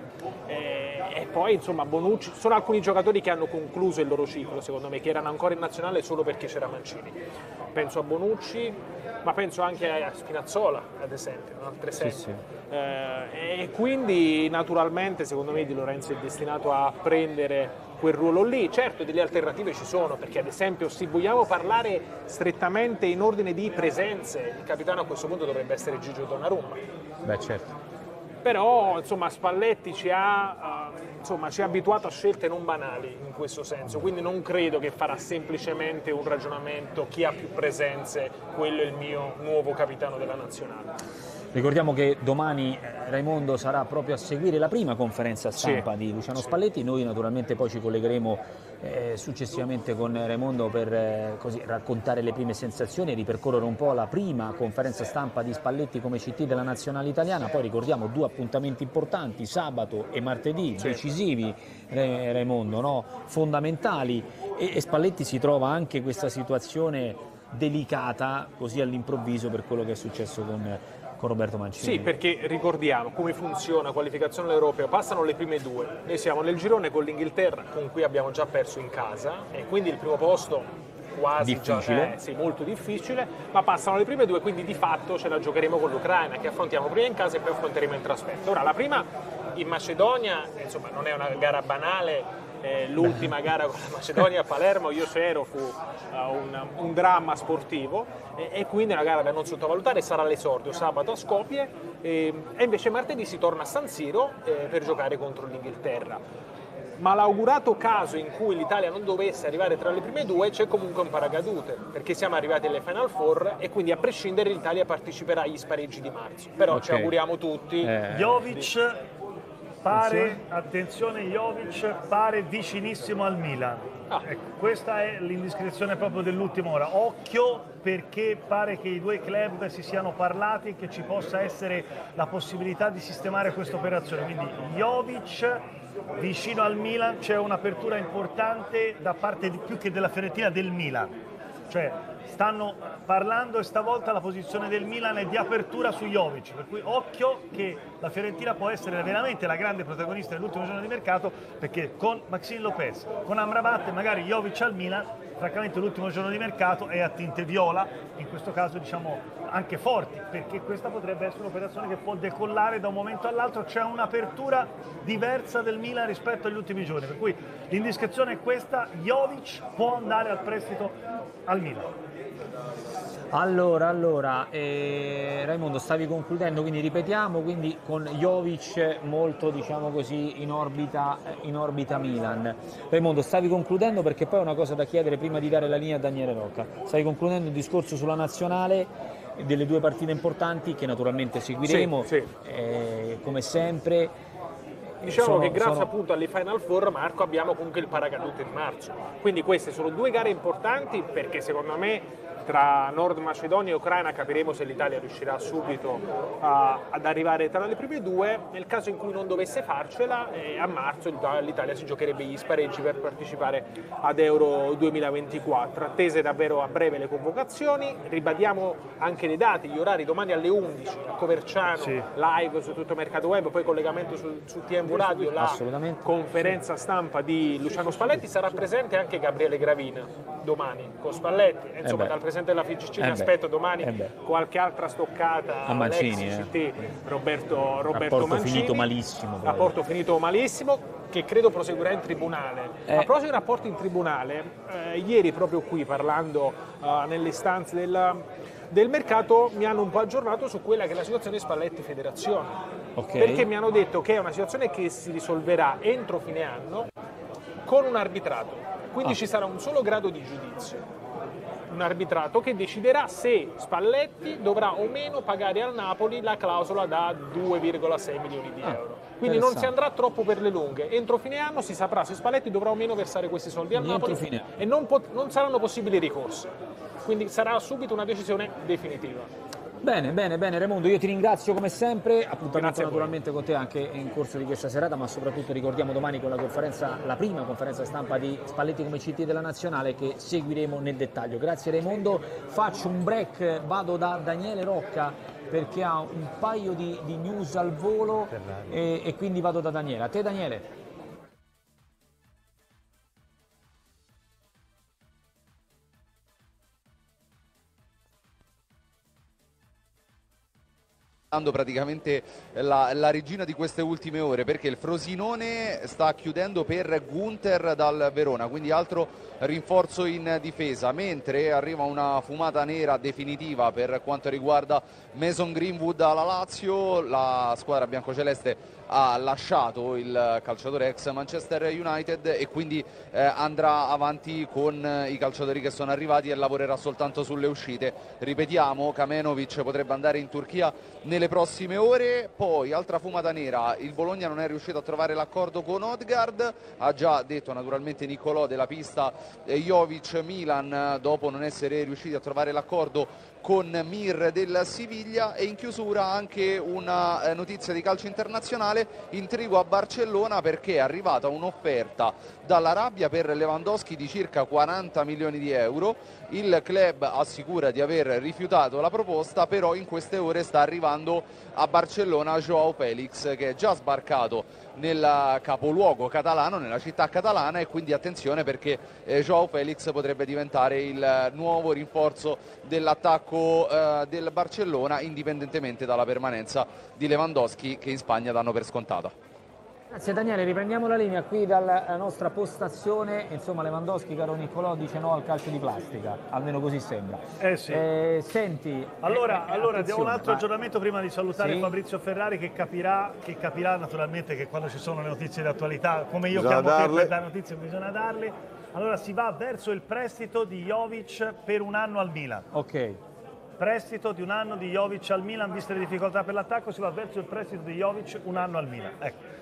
e poi insomma Bonucci, sono alcuni giocatori che hanno concluso il loro ciclo secondo me, che erano ancora in nazionale solo perché c'era Mancini. Penso a Bonucci, ma penso anche a Spinazzola ad esempio, altre sette. E quindi naturalmente secondo me Di Lorenzo è destinato a prendere quel ruolo lì. Certo delle alternative ci sono, perché ad esempio se vogliamo parlare strettamente in ordine di presenze, il capitano a questo punto dovrebbe essere Gigio Donnarumma. Beh certo. Però insomma Spalletti ci ha abituato a scelte non banali in questo senso, quindi non credo che farà semplicemente un ragionamento chi ha più presenze, quello è il mio nuovo capitano della nazionale. Ricordiamo che domani Raimondo sarà proprio a seguire la prima conferenza stampa di Luciano Spalletti, noi naturalmente poi ci collegheremo successivamente con Raimondo per così raccontare le prime sensazioni e ripercorrere un po' la prima conferenza stampa di Spalletti come CT della nazionale italiana. Poi ricordiamo 2 appuntamenti importanti, sabato e martedì, decisivi Raimondo, no? Fondamentali, e Spalletti si trova anche questa situazione delicata così all'improvviso per quello che è successo con Roberto Mancini. Sì, perché ricordiamo come funziona la qualificazione all'Europeo, passano le prime 2, noi siamo nel girone con l'Inghilterra con cui abbiamo già perso in casa e quindi il primo posto quasi difficile. Molto difficile, ma passano le prime 2, quindi di fatto ce la giocheremo con l'Ucraina che affrontiamo prima in casa e poi affronteremo in trasferta. Ora la prima in Macedonia, insomma non è una gara banale, l'ultima gara con la Macedonia a Palermo, io c'ero, fu un dramma sportivo e quindi una gara da non sottovalutare. Sarà l'esordio sabato a Skopje e invece martedì si torna a San Siro per giocare contro l'Inghilterra. Malaugurato caso in cui l'Italia non dovesse arrivare tra le prime 2, c'è comunque un paracadute, perché siamo arrivati alle Final Four e quindi a prescindere l'Italia parteciperà agli spareggi di marzo. Però ci auguriamo tutti. Jovic pare, attenzione, Jovic pare vicinissimo al Milan. Ecco, questa è l'indiscrezione proprio dell'ultima ora. Occhio, perché pare che i due club si siano parlati e che ci possa essere la possibilità di sistemare questa operazione. Quindi Jovic vicino al Milan, c'è un'apertura importante da parte più che della Fiorentina, del Milan. Cioè stanno parlando e stavolta la posizione del Milan è di apertura su Jovic, per cui occhio che la Fiorentina può essere veramente la grande protagonista dell'ultimo giorno di mercato, perché con Maxime Lopez, con Amrabat e magari Jovic al Milan, francamente l'ultimo giorno di mercato è a tinte viola, in questo caso diciamo anche forti, perché questa potrebbe essere un'operazione che può decollare da un momento all'altro. C'è un'apertura diversa del Milan rispetto agli ultimi giorni, per cui l'indiscrezione è questa: Jovic può andare al prestito al Milan. Allora, Raimondo, stavi concludendo, quindi ripetiamo, quindi con Jovic molto, diciamo così, in orbita Milan. Raimondo, stavi concludendo, perché poi è una cosa da chiedere prima di dare la linea a Daniele Rocca. Stavi concludendo il discorso sulla nazionale, delle due partite importanti che naturalmente seguiremo, come sempre. Diciamo che grazie appunto alle Final Four, Marco, abbiamo comunque il paracadute di marzo. Quindi queste sono due gare importanti, perché secondo me tra Nord Macedonia e Ucraina capiremo se l'Italia riuscirà subito ad arrivare tra le prime due. Nel caso in cui non dovesse farcela, a marzo l'Italia si giocherebbe gli spareggi per partecipare ad Euro 2024. Attese davvero a breve le convocazioni, ribadiamo anche le date, gli orari: domani alle 11 a Coverciano, live su tutto Mercato Web, poi collegamento su TMV Radio, la conferenza stampa di Luciano Spalletti. Sarà presente anche Gabriele Gravina domani con Spalletti, insomma dal presidente della FIGC mi aspetto domani qualche altra stoccata a Mancini, Roberto Mancini, finito malissimo, che credo proseguirà in tribunale. A proposito di rapporti in tribunale, ieri proprio qui, parlando nelle stanze del mercato, mi hanno un po' aggiornato su quella che è la situazione di Spalletti Federazione, perché mi hanno detto che è una situazione che si risolverà entro fine anno con un arbitrato, quindi ci sarà un solo grado di giudizio, un arbitrato che deciderà se Spalletti dovrà o meno pagare al Napoli la clausola da 2,6 milioni di euro. Quindi non si andrà troppo per le lunghe. Entro fine anno si saprà se Spalletti dovrà o meno versare questi soldi al Napoli e non saranno possibili ricorsi. Quindi sarà subito una decisione definitiva. Bene, Raimondo, io ti ringrazio come sempre, appuntamento naturalmente con te anche in corso di questa serata, ma soprattutto ricordiamo domani con la prima conferenza stampa di Spalletti come CT della Nazionale, che seguiremo nel dettaglio. Grazie Raimondo, faccio un break, vado da Daniele Rocca perché ha un paio di news al volo e quindi vado da Daniele. A te Daniele. Praticamente la regina di queste ultime ore, perché il Frosinone sta chiudendo per Gunther dal Verona, quindi altro rinforzo in difesa, mentre arriva una fumata nera definitiva per quanto riguarda Mason Greenwood alla Lazio. La squadra biancoceleste ha lasciato il calciatore ex Manchester United e quindi andrà avanti con i calciatori che sono arrivati e lavorerà soltanto sulle uscite. Ripetiamo, Kamenovic potrebbe andare in Turchia nelle prossime ore. Poi altra fumata nera, il Bologna non è riuscito a trovare l'accordo con Odegaard, ha già detto naturalmente Niccolò della pista Jovic. Milan, dopo non essere riusciti a trovare l'accordo con Mir del Siviglia. E in chiusura anche una notizia di calcio internazionale, intrigo a Barcellona perché è arrivata un'offerta dall'Arabia per Lewandowski di circa 40 milioni di euro. Il club assicura di aver rifiutato la proposta, però in queste ore sta arrivando a Barcellona Joao Felix, che è già sbarcato nel capoluogo catalano, nella città catalana, e quindi attenzione perché Joao Felix potrebbe diventare il nuovo rinforzo dell'attacco del Barcellona, indipendentemente dalla permanenza di Lewandowski, che in Spagna danno per scontata. Grazie Daniele, riprendiamo la linea qui dalla nostra postazione. Insomma, Lewandowski, caro Niccolò, dice no al calcio di plastica, almeno così sembra. Senti, allora diamo un altro aggiornamento prima di salutare Fabrizio Ferrari, che capirà naturalmente che quando ci sono le notizie di attualità, come io chiamo te per dare notizie, bisogna darle. Allora si va verso il prestito di Jovic per un anno al Milan. Prestito di un anno di Jovic al Milan, viste le difficoltà per l'attacco, si va verso il prestito di Jovic un anno al Milan. Ecco.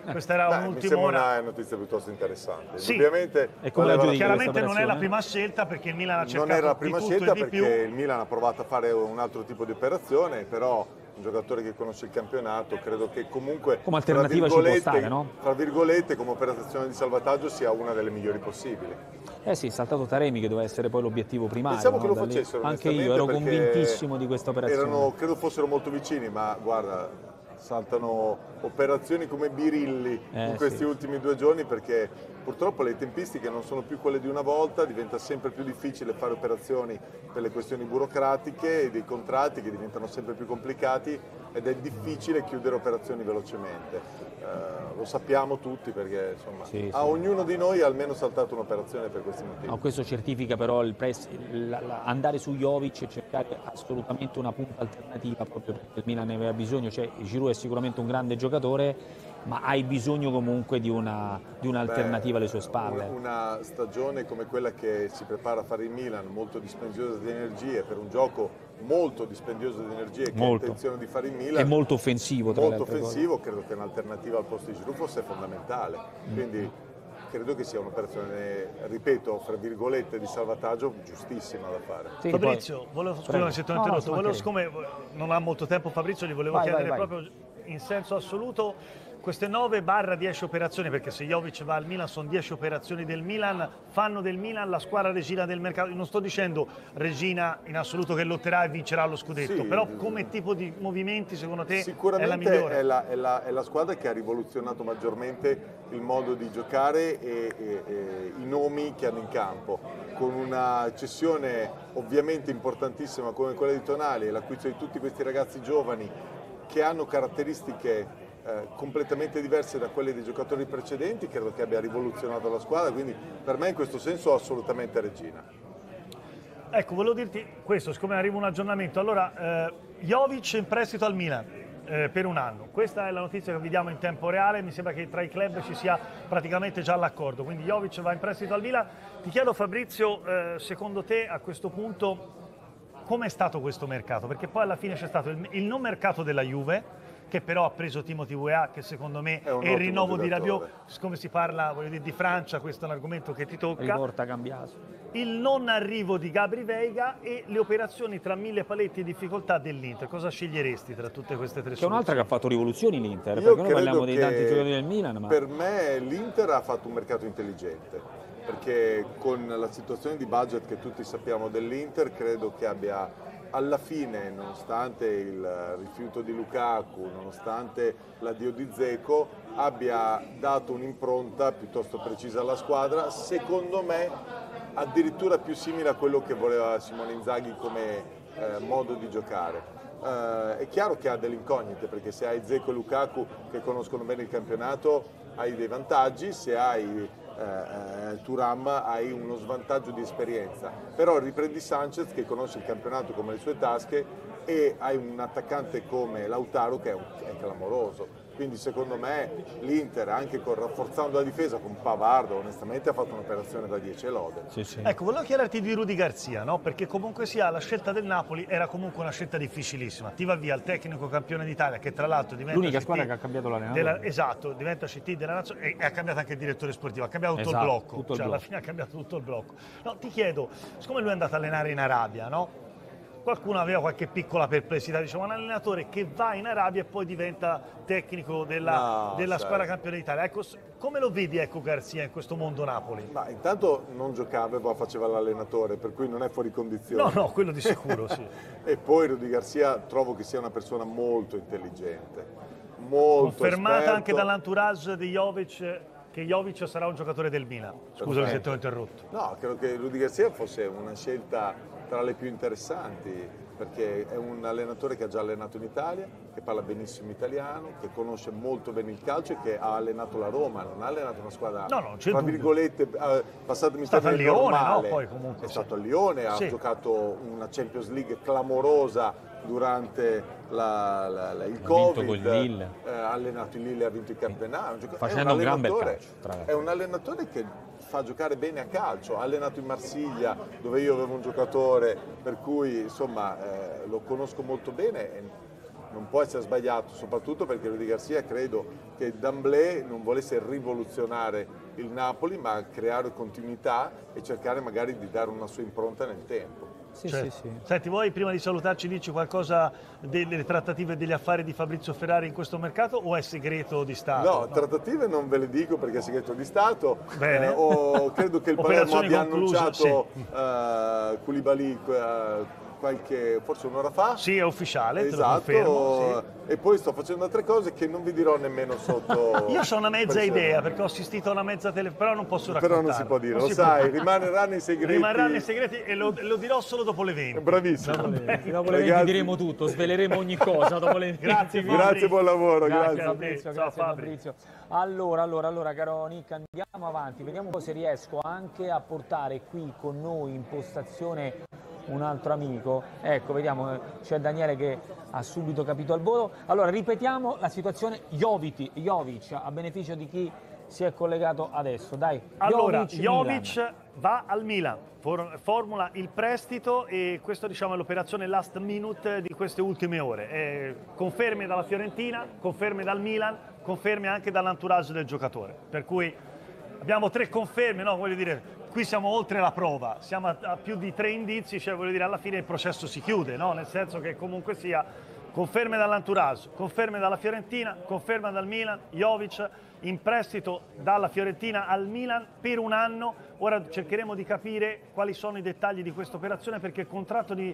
questa era Mi un'ultima sembra ora. una notizia piuttosto interessante. Sì. Ovviamente chiaramente non è la prima scelta perché il Milan ha cercato non era la prima di tutto scelta e di perché più. il Milan ha provato a fare un altro tipo di operazione, però un giocatore che conosce il campionato credo che comunque come alternativa ci può stare, no? Tra virgolette, come operazione di salvataggio sia una delle migliori possibili. Eh sì, saltato Taremi che doveva essere poi l'obiettivo primario. Pensavo che no? lo facessero. Anche io ero convintissimo di questa operazione. Credo fossero molto vicini, ma guarda, saltano operazioni come birilli in questi ultimi 2 giorni perché purtroppo le tempistiche non sono più quelle di una volta, diventa sempre più difficile fare operazioni per le questioni burocratiche, dei contratti che diventano sempre più complicati ed è difficile chiudere operazioni velocemente. Lo sappiamo tutti perché insomma a ognuno di noi ha almeno saltato un'operazione per questi motivi. No, questo certifica però il andare su Jovic e cercare assolutamente una punta alternativa proprio perché il Milan ne aveva bisogno, cioè Giroud è sicuramente un grande giocatore ma hai bisogno comunque di un'alternativa alle sue spalle. Una stagione come quella che si prepara a fare il Milan, molto dispendiosa di energie, per un gioco molto dispendioso di energie che ha intenzione di fare il Milan. È molto offensivo. Molto offensivo, credo che un'alternativa al posto di Giroud fosse fondamentale. Quindi credo che sia un'operazione, ripeto, fra virgolette, di salvataggio giustissima da fare. Sì, Fabrizio, scusami se ti ho interrotto, siccome non ha molto tempo Fabrizio, gli volevo chiedere proprio in senso assoluto queste 9/10 operazioni, perché se Jovic va al Milan sono 10 operazioni del Milan, fanno del Milan la squadra regina del mercato. Io non sto dicendo regina in assoluto che lotterà e vincerà lo scudetto, però come tipo di movimenti secondo te è la migliore? È la squadra che ha rivoluzionato maggiormente il modo di giocare e i nomi che hanno in campo, con una cessione ovviamente importantissima come quella di Tonali e l'acquisto di tutti questi ragazzi giovani che hanno caratteristiche completamente diverse da quelle dei giocatori precedenti, credo che abbia rivoluzionato la squadra, quindi per me in questo senso assolutamente regina. Ecco, volevo dirti questo, siccome arriva un aggiornamento. Allora, Jovic in prestito al Milan per 1 anno, questa è la notizia che vi diamo in tempo reale, mi sembra che tra i club ci sia praticamente già l'accordo, quindi Jovic va in prestito al Milan. Ti chiedo Fabrizio, secondo te a questo punto com'è stato questo mercato? Perché poi alla fine c'è stato il non mercato della Juve, che però ha preso Timothy Weah, che secondo me è il rinnovo di Rabiot. Siccome si parla, voglio dire, di Francia, questo è un argomento che ti tocca. Riporta Cambiaso. Il non arrivo di Gabri Veiga e le operazioni tra 1000 paletti e difficoltà dell'Inter. Cosa sceglieresti tra tutte queste 3 soluzioni? C'è un'altra che ha fatto rivoluzioni l'Inter, perché noi parliamo di tanti giocatori del Milan. Ma per me l'Inter ha fatto un mercato intelligente, perché con la situazione di budget che tutti sappiamo dell'Inter, credo che abbia alla fine, nonostante il rifiuto di Lukaku, nonostante l'addio di Dzeko, abbia dato un'impronta piuttosto precisa alla squadra, secondo me addirittura più simile a quello che voleva Simone Inzaghi come modo di giocare. È chiaro che ha delle incognite, perché se hai Dzeko e Lukaku che conoscono bene il campionato hai dei vantaggi, se hai Thuram hai uno svantaggio di esperienza, però riprendi Sanchez che conosce il campionato come le sue tasche e hai un attaccante come Lautaro che è clamoroso. Quindi secondo me l'Inter, anche rafforzando la difesa con Pavard, onestamente ha fatto un'operazione da 10 lode. Sì. Ecco, volevo chiederti di Rudy Garcia, no? Perché comunque sia la scelta del Napoli era comunque una scelta difficilissima. Ti va via il tecnico campione d'Italia, che tra l'altro diventa l'unica squadra che ha cambiato l'allenatore. Esatto, diventa CT della nazione e ha cambiato anche il direttore sportivo, ha cambiato tutto il blocco. Alla fine ha cambiato tutto il blocco. No, ti chiedo, siccome lui è andato a allenare in Arabia, no? Qualcuno aveva qualche piccola perplessità, diciamo, un allenatore che va in Arabia e poi diventa tecnico della squadra campione d'Italia. Ecco, come lo vedi Garcia in questo mondo Napoli? Ma intanto non giocava, ma faceva l'allenatore, per cui non è fuori condizione. No, quello di sicuro, sì. E poi Rudy Garcia trovo che sia una persona molto intelligente, molto confermata esperto. Anche dall'entourage di Jovic, che Jovic sarà un giocatore del Milan. Scusami se ti ho interrotto. No, credo che Rudy Garcia fosse una scelta tra le più interessanti, perché è un allenatore che ha già allenato in Italia, che parla benissimo italiano, che conosce molto bene il calcio e che ha allenato la Roma, non ha allenato una squadra, tra virgolette, passatemi il termine, normale. No? Poi comunque, è stato a Lione, ha giocato una Champions League clamorosa durante il Covid, ha allenato il Lille, ha vinto il campionato, facendo un gran bel calcio. È un allenatore che fa giocare bene a calcio, ha allenato in Marsiglia dove io avevo un giocatore per cui insomma lo conosco molto bene e non può essere sbagliato, soprattutto perché Rudy Garcia credo che d'emblée non volesse rivoluzionare il Napoli, ma creare continuità e cercare magari di dare una sua impronta nel tempo. Sì, certo. sì, sì. Senti, vuoi prima di salutarci dici qualcosa delle trattative e degli affari di Fabrizio Ferrari in questo mercato o è segreto di Stato? No, trattative non ve le dico perché è segreto di Stato. Bene. Credo che il Palermo abbia annunciato sì. Koulibaly forse un'ora fa. Sì, è ufficiale, esatto, te lo confermo. Sì. E poi sto facendo altre cose che non vi dirò nemmeno sotto. Io ho una mezza idea perché ho assistito a una mezza però non posso raccontare. Però non si può dire, lo sai, rimarranno i segreti. Rimarranno i segreti e lo dirò solo dopo le 20. Bravissimo. Dopo le 20 diremo tutto, sveleremo ogni cosa dopo le 20. Grazie, buon lavoro. Grazie Grazie. Fabrizio, grazie Fabrizio. Allora, caro Nick, andiamo avanti, vediamo un po' se riesco anche a portare qui con noi in postazione un altro amico. Ecco, vediamo, c'è Daniele che ha subito capito al volo. Allora, ripetiamo la situazione Jovic, a beneficio di chi si è collegato adesso. Dai, allora, Jovic va al Milan, formula il prestito e questo diciamo è l'operazione last minute di queste ultime ore. Conferme dalla Fiorentina, conferme dal Milan, conferme anche dall'entourage del giocatore. Per cui abbiamo 3 conferme, no? Voglio dire, qui siamo oltre la prova, siamo a più di 3 indizi, cioè voglio dire alla fine il processo si chiude, no? Nel senso che comunque sia conferme dall'entourage, conferme dalla Fiorentina, conferma dal Milan, Jovic in prestito dalla Fiorentina al Milan per un anno. Ora cercheremo di capire quali sono i dettagli di questa operazione perché il contratto di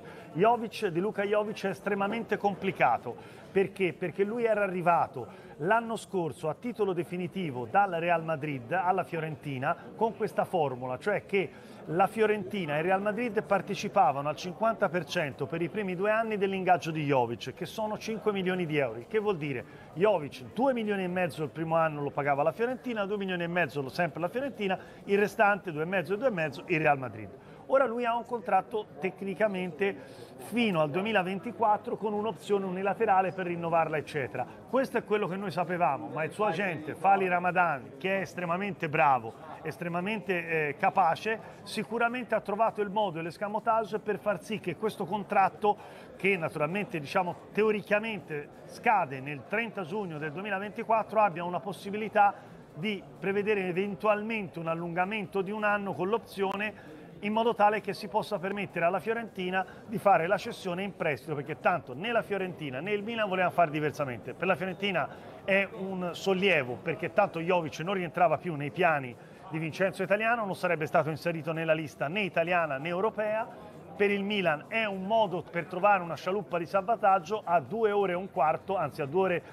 Luka Jovic è estremamente complicato. Perché? Perché lui era arrivato l'anno scorso a titolo definitivo dal Real Madrid alla Fiorentina con questa formula, cioè che la Fiorentina e il Real Madrid partecipavano al 50% per i primi 2 anni dell'ingaggio di Jovic, che sono 5 milioni di euro. Che vuol dire? Jovic 2 milioni e mezzo il primo anno lo pagava la Fiorentina, 2 milioni e mezzo sempre la Fiorentina, il restante 2,5 il Real Madrid. Ora lui ha un contratto tecnicamente fino al 2024 con un'opzione unilaterale per rinnovarla, eccetera. Questo è quello che noi sapevamo, ma il suo agente Fali Ramadan, che è estremamente bravo, estremamente capace, sicuramente ha trovato il modo e l'escamotage per far sì che questo contratto, che naturalmente diciamo teoricamente scade nel 30 giugno del 2024, abbia una possibilità di prevedere eventualmente un allungamento di un anno con l'opzione, in modo tale che si possa permettere alla Fiorentina di fare la cessione in prestito, perché tanto né la Fiorentina né il Milan volevano fare diversamente. Per la Fiorentina è un sollievo, perché tanto Jovic non rientrava più nei piani di Vincenzo Italiano, non sarebbe stato inserito nella lista né italiana né europea. Per il Milan è un modo per trovare una scialuppa di salvataggio a 2 ore e un quarto, anzi a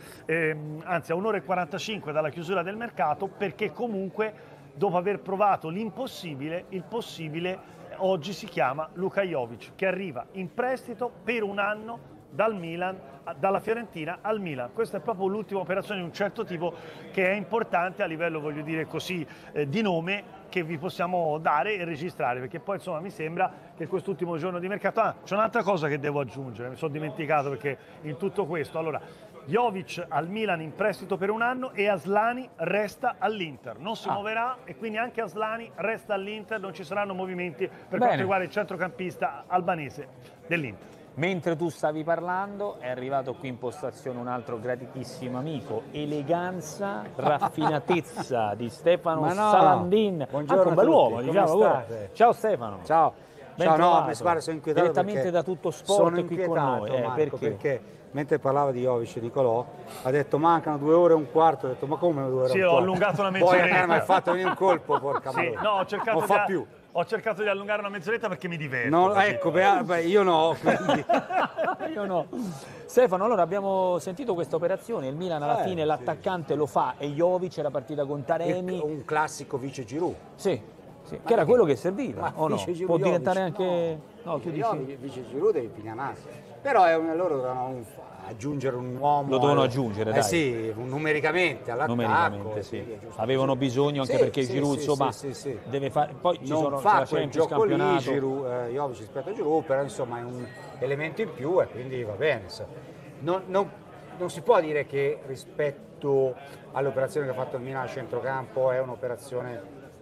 1 ora e 45 dalla chiusura del mercato, perché comunque dopo aver provato l'impossibile, il possibile oggi si chiama Luka Jovic, che arriva in prestito per un anno dal Milan, dalla Fiorentina al Milan. Questa è proprio l'ultima operazione di un certo tipo che è importante a livello, voglio dire così, di nome che vi possiamo dare e registrare, perché poi insomma mi sembra che quest'ultimo giorno di mercato... c'è un'altra cosa che devo aggiungere, mi sono dimenticato perché in tutto questo... Allora, Jovic al Milan in prestito per un anno e Aslani resta all'Inter, non si muoverà e quindi anche Aslani resta all'Inter, non ci saranno movimenti per quanto riguarda il centrocampista albanese dell'Inter. Mentre tu stavi parlando è arrivato qui in postazione un altro graditissimo amico, eleganza, raffinatezza di Stefano Salandin. Buongiorno, anche un bell'uomo, diciamo. Ciao Stefano. Ciao. Ciao, no, mi pare sono inquietato direttamente da Tutto Sport sono qui con noi. Marco, perché mentre parlava di Jovic e Nicolò ha detto mancano 2 ore e un quarto, ho detto ma come 2 ore e un quarto? Sì, ho allungato una mezz'oretta. Poi mi hai fatto venire un colpo, porca sì, no, ho cercato di allungare una mezz'oretta perché mi diverto. No, ecco, io no, quindi. Io no. Stefano, allora abbiamo sentito questa operazione, il Milan alla fine l'attaccante lo fa e Jovic era partita con Taremi. Un classico vice Giroud. Sì. Sì, che era quello che serviva, o no? Può diventare anche... No, tu dici... Vice Giroud devi pigliarsi. Però loro dovevano aggiungere un uomo... Lo dovevano aggiungere, dai. Sì, numericamente all'attacco. Numericamente, sì. Avevano bisogno anche perché Giroud, insomma, deve fare... Poi ci sono fa quel Champions, gioco lì, campionato. Jovic rispetto a Giroud, però insomma è un elemento in più e quindi va bene. Non si può dire che rispetto all'operazione che ha fatto il Milan a centrocampo è un'operazione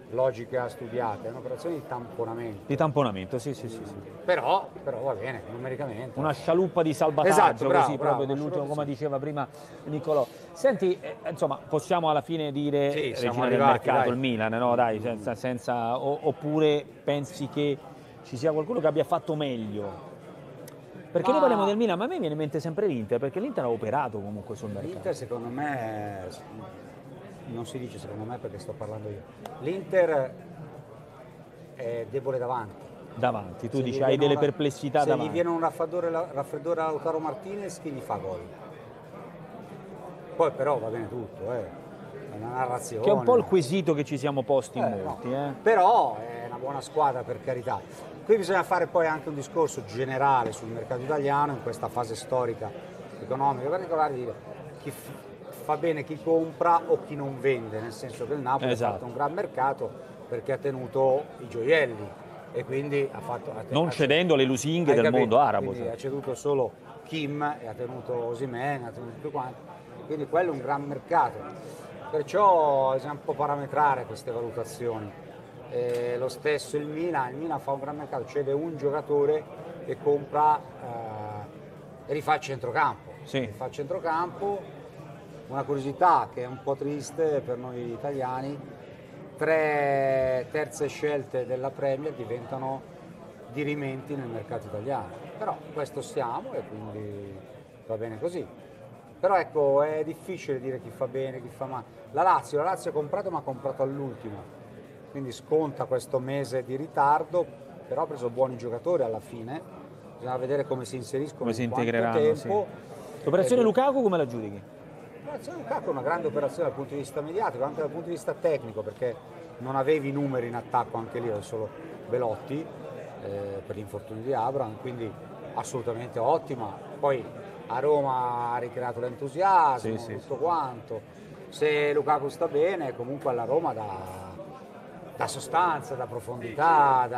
logica studiata, è un'operazione di tamponamento. Di tamponamento, sì. Però va bene, numericamente. Una scialuppa di salvataggio, esatto, bravo, così proprio dell'ultimo, come diceva prima Niccolò. Senti, insomma, possiamo alla fine dire regina del mercato, dai. Il Milan, no? Dai, senza oppure pensi che ci sia qualcuno che abbia fatto meglio? Perché noi parliamo del Milan, ma a me viene in mente sempre l'Inter, perché l'Inter ha operato comunque sul mercato. L'Inter secondo me, non si dice secondo me perché sto parlando io, l'Inter è debole davanti. Tu dici hai delle perplessità davanti. Se gli viene un raffreddore a Lautaro Martinez, chi gli fa gol? Poi però va bene tutto, è una narrazione. Che è un po' il quesito che ci siamo posti in molti. No. Però è una buona squadra, per carità. Qui bisogna fare poi anche un discorso generale sul mercato italiano in questa fase storica, economica, particolare, dire chi fa bene chi compra o chi non vende, nel senso che il Napoli ha fatto un gran mercato perché ha tenuto i gioielli e quindi ha fatto... Non cedendo le lusinghe del mondo arabo. Ha ceduto solo Kim e ha tenuto Osimhen, ha tenuto tutti quanti, quindi quello è un gran mercato. Perciò bisogna un po' parametrare queste valutazioni. Lo stesso il Milan fa un gran mercato, cede un giocatore e compra e rifà il centrocampo. Rifà il centrocampo, una curiosità che è un po' triste per noi italiani, 3 terze scelte della Premier diventano dirimenti nel mercato italiano, però questo siamo e quindi va bene così. Però ecco, è difficile dire chi fa bene, chi fa male. La Lazio ha comprato, ma ha comprato all'ultimo, quindi sconta questo mese di ritardo, però ha preso buoni giocatori alla fine, bisogna vedere come si inseriscono, come si integreranno. Tempo. L'operazione Lukaku come la giudichi? L'operazione Lukaku è una grande operazione dal punto di vista mediatico, anche dal punto di vista tecnico, perché non avevi numeri in attacco, anche lì, solo Belotti per gli infortuni di Abraham, quindi assolutamente ottima. Poi a Roma ha ricreato l'entusiasmo, tutto quanto. Se Lukaku sta bene, comunque alla Roma da sostanza, da profondità,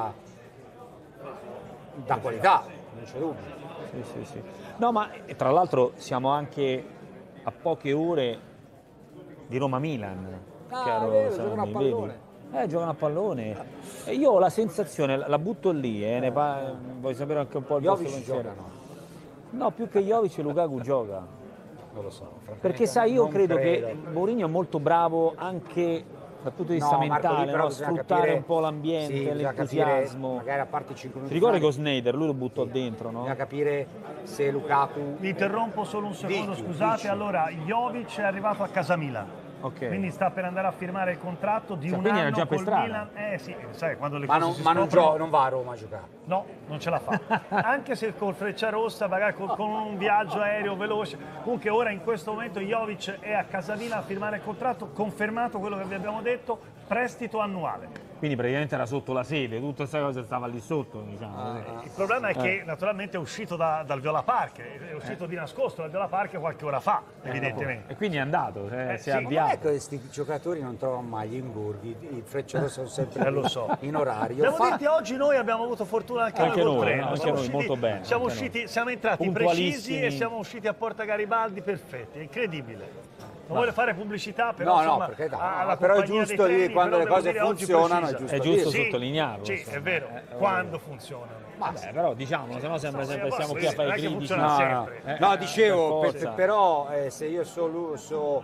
da qualità, non c'è dubbio. Sì. No, ma tra l'altro siamo anche a poche ore di Roma-Milan. Giocano a pallone. Giocano a pallone. E io ho la sensazione, la butto lì, voglio sapere anche un po' il vostro pensiero. No, più che Jovic e Lukaku gioca. Non lo so. Perché sai, io credo che Mourinho è molto bravo anche dal punto di vista mentale, Marco, sfruttare un po' l'ambiente, l'entusiasmo. Magari a parte 5 minuti. Ti ricordi con Sneijder, lui lo buttò dentro, no? Bisogna capire se Lukaku... Vi interrompo solo un secondo, scusate. Allora, Jovic è arrivato a casa Milan. Quindi sta per andare a firmare il contratto di un anno già col Milan. Sì, sai, quando le cose si non va a Roma a giocare. No, non ce la fa. Anche se col Frecciarossa, magari con un viaggio aereo veloce. Comunque ora in questo momento Jovic è a casa Milan a firmare il contratto, confermato quello che vi abbiamo detto, prestito annuale. Quindi praticamente era sotto la sede, tutta questa cosa stava lì sotto, diciamo. Il problema è che naturalmente è uscito dal Viola Park, è uscito di nascosto dal Viola Park qualche ora fa, evidentemente. E quindi è andato, si è avviato. Ecco, questi giocatori non trovano mai gli ingorghi, i Frecciarossa sono sempre in orario. Devo dirti, oggi noi abbiamo avuto fortuna anche noi, molto bene. Siamo entrati precisi e siamo usciti a Porta Garibaldi perfetti, è incredibile. Non voglio fare pubblicità, però però è giusto quando le cose funzionano, è giusto sottolinearlo. Sì, è vero, quando funzionano. Vabbè, però diciamolo, sennò sembra sempre siamo qui a fare i critici. No, dicevo, però se io so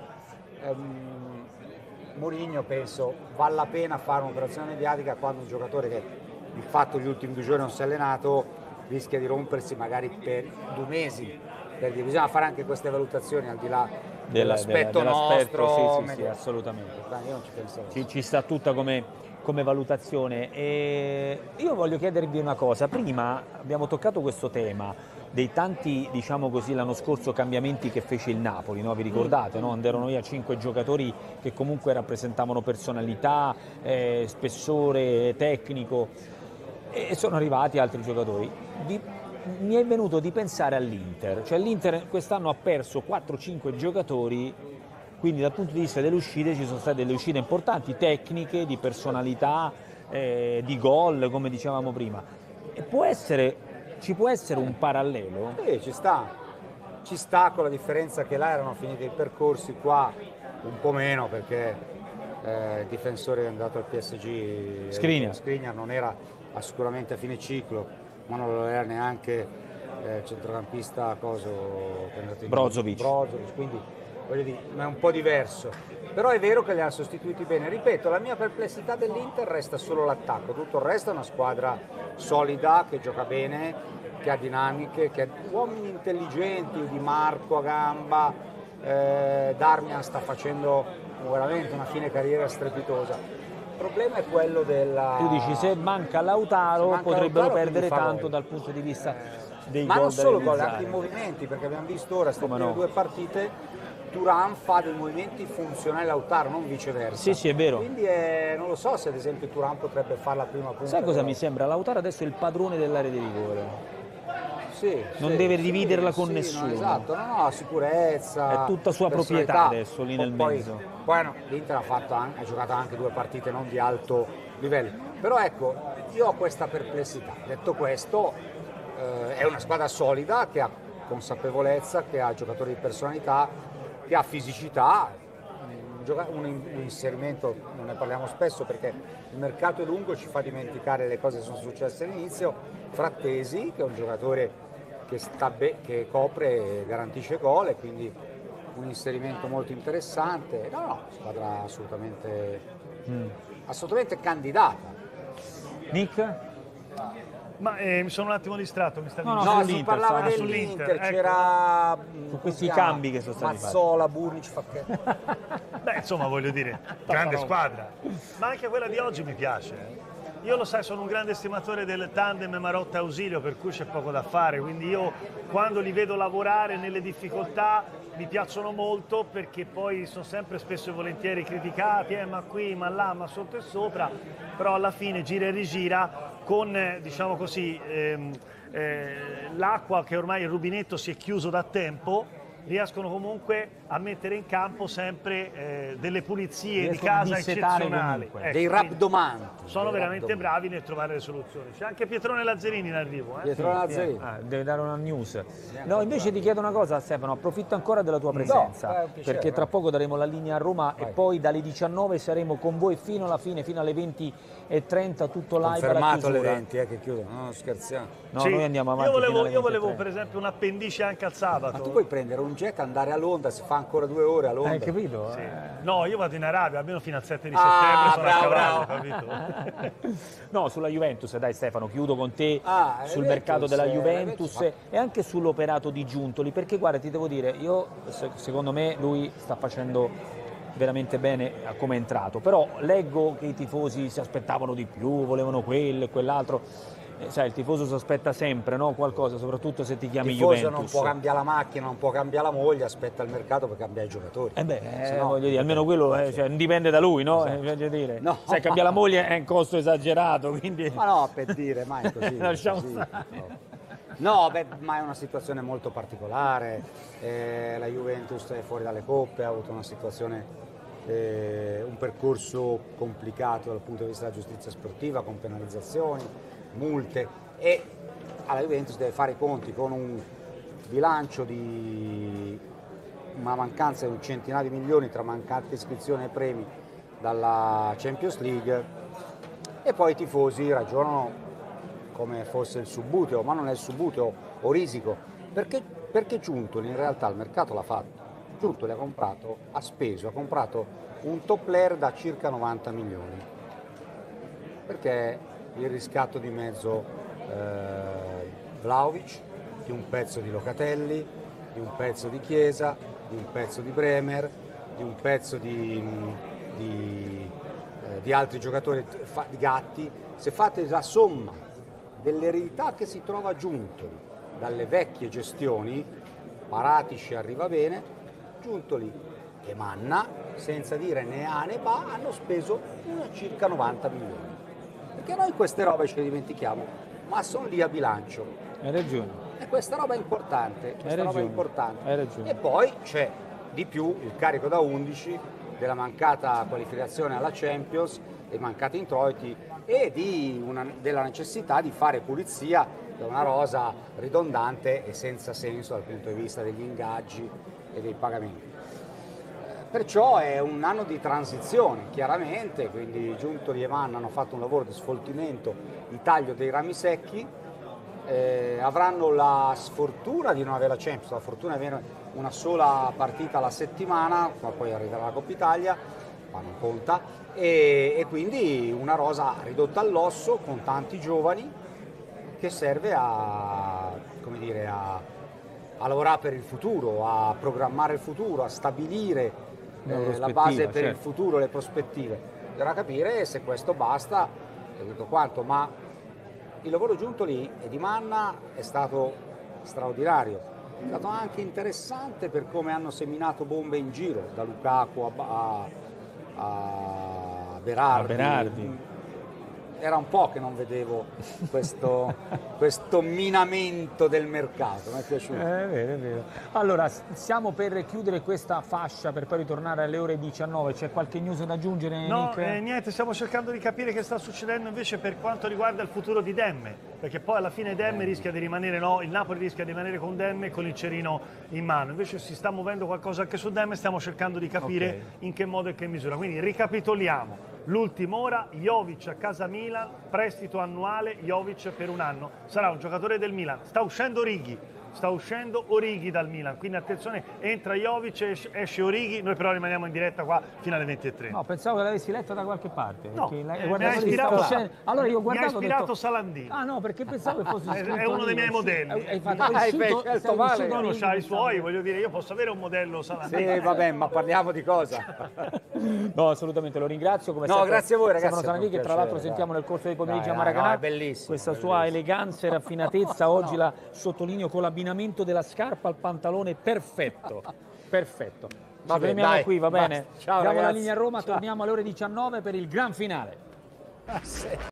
Mourinho, penso vale la pena fare un'operazione mediatica quando un giocatore che di fatto gli ultimi 2 giorni non si è allenato rischia di rompersi magari per 2 mesi. Perché bisogna fare anche queste valutazioni al di là dell'aspetto nostro. Sì, assolutamente. Io non ci pensavo. Ci sta tutta come valutazione. E io voglio chiedervi una cosa. Prima abbiamo toccato questo tema dei tanti, diciamo così, l'anno scorso cambiamenti che fece il Napoli, no? Vi ricordate? No? Andarono via 5 giocatori che comunque rappresentavano personalità, spessore tecnico, e sono arrivati altri giocatori. Mi è venuto di pensare all'Inter, cioè l'Inter quest'anno ha perso 4-5 giocatori, quindi dal punto di vista delle uscite ci sono state delle uscite importanti, tecniche, di personalità, di gol, come dicevamo prima. E ci può essere un parallelo? Sì, ci sta con la differenza che là erano finiti i percorsi, qua un po' meno, perché il difensore è andato al PSG, Skriniar non era sicuramente a fine ciclo, ma non lo era neanche centrocampista Brozovic, quindi voglio dire, è un po' diverso, però è vero che li ha sostituiti bene. Ripeto, la mia perplessità dell'Inter resta solo l'attacco, tutto il resto è una squadra solida, che gioca bene, che ha dinamiche, che ha uomini intelligenti, Di Marco a gamba, Darmian sta facendo veramente una fine carriera strepitosa. Il problema è quello della... Tu dici, se manca Lautaro potrebbero perdere tanto dal punto di vista dei ma gol non solo gol, realizzati. anche i movimenti, perché abbiamo visto ora queste prime due partite Thuram fa dei movimenti funzionali a Lautaro, non viceversa. Sì, è vero. Quindi non lo so se ad esempio Thuram potrebbe fare la prima punta. Sai cosa mi sembra? Lautaro adesso è il padrone dell'area di rigore. Non deve dividerla con nessuno. No, esatto, no, sicurezza. È tutta sua proprietà adesso lì nel mezzo. Poi l'Inter ha giocato anche 2 partite non di alto livello. Però ecco, io ho questa perplessità. Detto questo, è una squadra solida che ha consapevolezza, che ha giocatori di personalità, che ha fisicità. Un inserimento, non ne parliamo spesso perché il mercato è lungo, ci fa dimenticare le cose che sono successe all'inizio. Frattesi, che è un giocatore che copre e garantisce gol, e quindi un inserimento molto interessante. Squadra assolutamente candidata. Nick? Ma mi sono un attimo distratto, mi sta No, si parlava dell'Inter, ecco. c'era su questi cambi che sono stati Mazzola, Burnic, Beh, insomma, voglio dire, grande squadra. Ma anche quella di oggi mi piace. Io lo sai, sono un grande estimatore del tandem Marotta-Ausilio, per cui c'è poco da fare, quindi io quando li vedo lavorare nelle difficoltà mi piacciono molto, perché poi sono sempre spesso e volentieri criticati, ma qui, ma là, ma sotto e sopra, però alla fine gira e rigira con, diciamo così, l'acqua che ormai il rubinetto si è chiuso da tempo, riescono comunque a mettere in campo sempre delle pulizie di casa eccezionali. Dei rabdomanti. Sono veramente bravi nel trovare le soluzioni. C'è anche Pietrone Lazzarini in arrivo. Pietrone Lazzarini. Deve dare una news. No, invece ti chiedo una cosa, Stefano, approfitto ancora della tua presenza, perché tra poco daremo la linea a Roma. Vai. E poi dalle 19 saremo con voi fino alla fine, fino alle 20:30, tutto live. Fermato alle 20, che chiudono, no, scherziamo. No, sì, noi andiamo avanti. Io volevo per esempio un'appendice anche al sabato. Ma tu puoi prendere un jet, andare a Londra, si fa ancora 2 ore a Londra. Hai capito? Sì. No, io vado in Arabia, almeno fino al 7 di settembre sono a cavallo, capito? No, sulla Juventus, dai Stefano, chiudo con te sul mercato della Juventus e anche sull'operato di Giuntoli, perché guarda, ti devo dire, secondo me lui sta facendo veramente bene a come è entrato, però leggo che i tifosi si aspettavano di più, volevano quello e quell'altro. Sai, il tifoso si aspetta sempre, no? Qualcosa, soprattutto se ti chiami Juventus. Il tifoso non può cambiare la macchina, non può cambiare la moglie, aspetta il mercato per cambiare i giocatori. Voglio dire, almeno quello dipende da lui, no? Esatto. Voglio dire. No. Sai, cambiare la moglie è un costo esagerato, quindi... Ma no, per dire, mai così. Lasciamo così. stare. No, ma è una situazione molto particolare. La Juventus è fuori dalle coppe, ha avuto una situazione, un percorso complicato dal punto di vista della giustizia sportiva, con penalizzazioni, multe, e alla Juventus deve fare i conti con un bilancio di una mancanza di un centinaio di milioni tra mancate iscrizioni e premi dalla Champions League, e poi i tifosi ragionano come fosse il subbuteo, ma non è il subbuteo o risico, perché Giuntoli in realtà il mercato l'ha fatto. Giuntoli ha comprato un top player da circa 90 milioni, perché il riscatto di mezzo Vlahovic, di un pezzo di Locatelli, di un pezzo di Chiesa, di un pezzo di Bremer, di un pezzo di altri giocatori, di Gatti. Se fate la somma dell'eredità che si trova Giuntoli dalle vecchie gestioni, Paratici arriva bene, Giuntoli e Manna, senza dire né A né B, hanno speso circa 90 milioni. Perché noi queste robe ce le dimentichiamo, ma sono lì a bilancio. Hai ragione. E questa roba è importante. Hai ragione. E poi c'è di più il carico da 11 della mancata qualificazione alla Champions, dei mancati introiti e della necessità di fare pulizia da una rosa ridondante e senza senso dal punto di vista degli ingaggi e dei pagamenti. Perciò è un anno di transizione, chiaramente, quindi Giuntoli e Vanna hanno fatto un lavoro di sfoltimento, di taglio dei rami secchi, avranno la sfortuna di non avere la Champions, la fortuna di avere una sola partita alla settimana, poi arriverà la Coppa Italia, ma non conta, e quindi una rosa ridotta all'osso con tanti giovani che serve a, come dire, a lavorare per il futuro, a programmare il futuro, a stabilire la base per il futuro, le prospettive. Bisogna capire se questo basta e tutto quanto, ma il lavoro Giuntoli e di Manna è stato straordinario, è stato anche interessante per come hanno seminato bombe in giro, da Lukaku a Berardi. Era un po' che non vedevo questo minamento del mercato, mi è piaciuto. È vero. Allora, stiamo per chiudere questa fascia per poi ritornare alle ore 19. C'è qualche news da aggiungere, No, Nick? niente, stiamo cercando di capire che sta succedendo invece per quanto riguarda il futuro di Demme, perché poi alla fine Demme rischia di rimanere, il Napoli rischia di rimanere con Demme con il cerino in mano. Invece si sta muovendo qualcosa anche su Demme, stiamo cercando di capire in che modo e che misura. Quindi ricapitoliamo. L'ultima ora, Jovic a casa Milan, prestito annuale, Jovic per un anno. Sarà un giocatore del Milan. Sta uscendo Origi dal Milan, quindi attenzione, entra Jovic, esce Origi, noi però rimaniamo in diretta qua fino alle 20:30. No, pensavo che l'avessi letta da qualche parte. No, mi ha ispirato, allora io ho guardato, detto Salandino. Ah no, perché pensavo che fosse è uno dei miei modelli. Hai scelto male. Ognuno ha i suoi, voglio dire, io posso avere un modello Salandino. Sì, vabbè, ma parliamo di cosa? No, assolutamente, lo ringrazio. Come no, grazie a voi ragazzi. Salandino, che tra l'altro sentiamo nel corso dei pomeriggi a Maracanã. È bellissimo. Questa sua eleganza e raffinatezza, oggi la sottolineo con l'abbinamento della scarpa al pantalone perfetto. Ci fermiamo qui, va bene? Ciao, diamo ragazzi. la linea a Roma, torniamo alle ore 19 per il gran finale.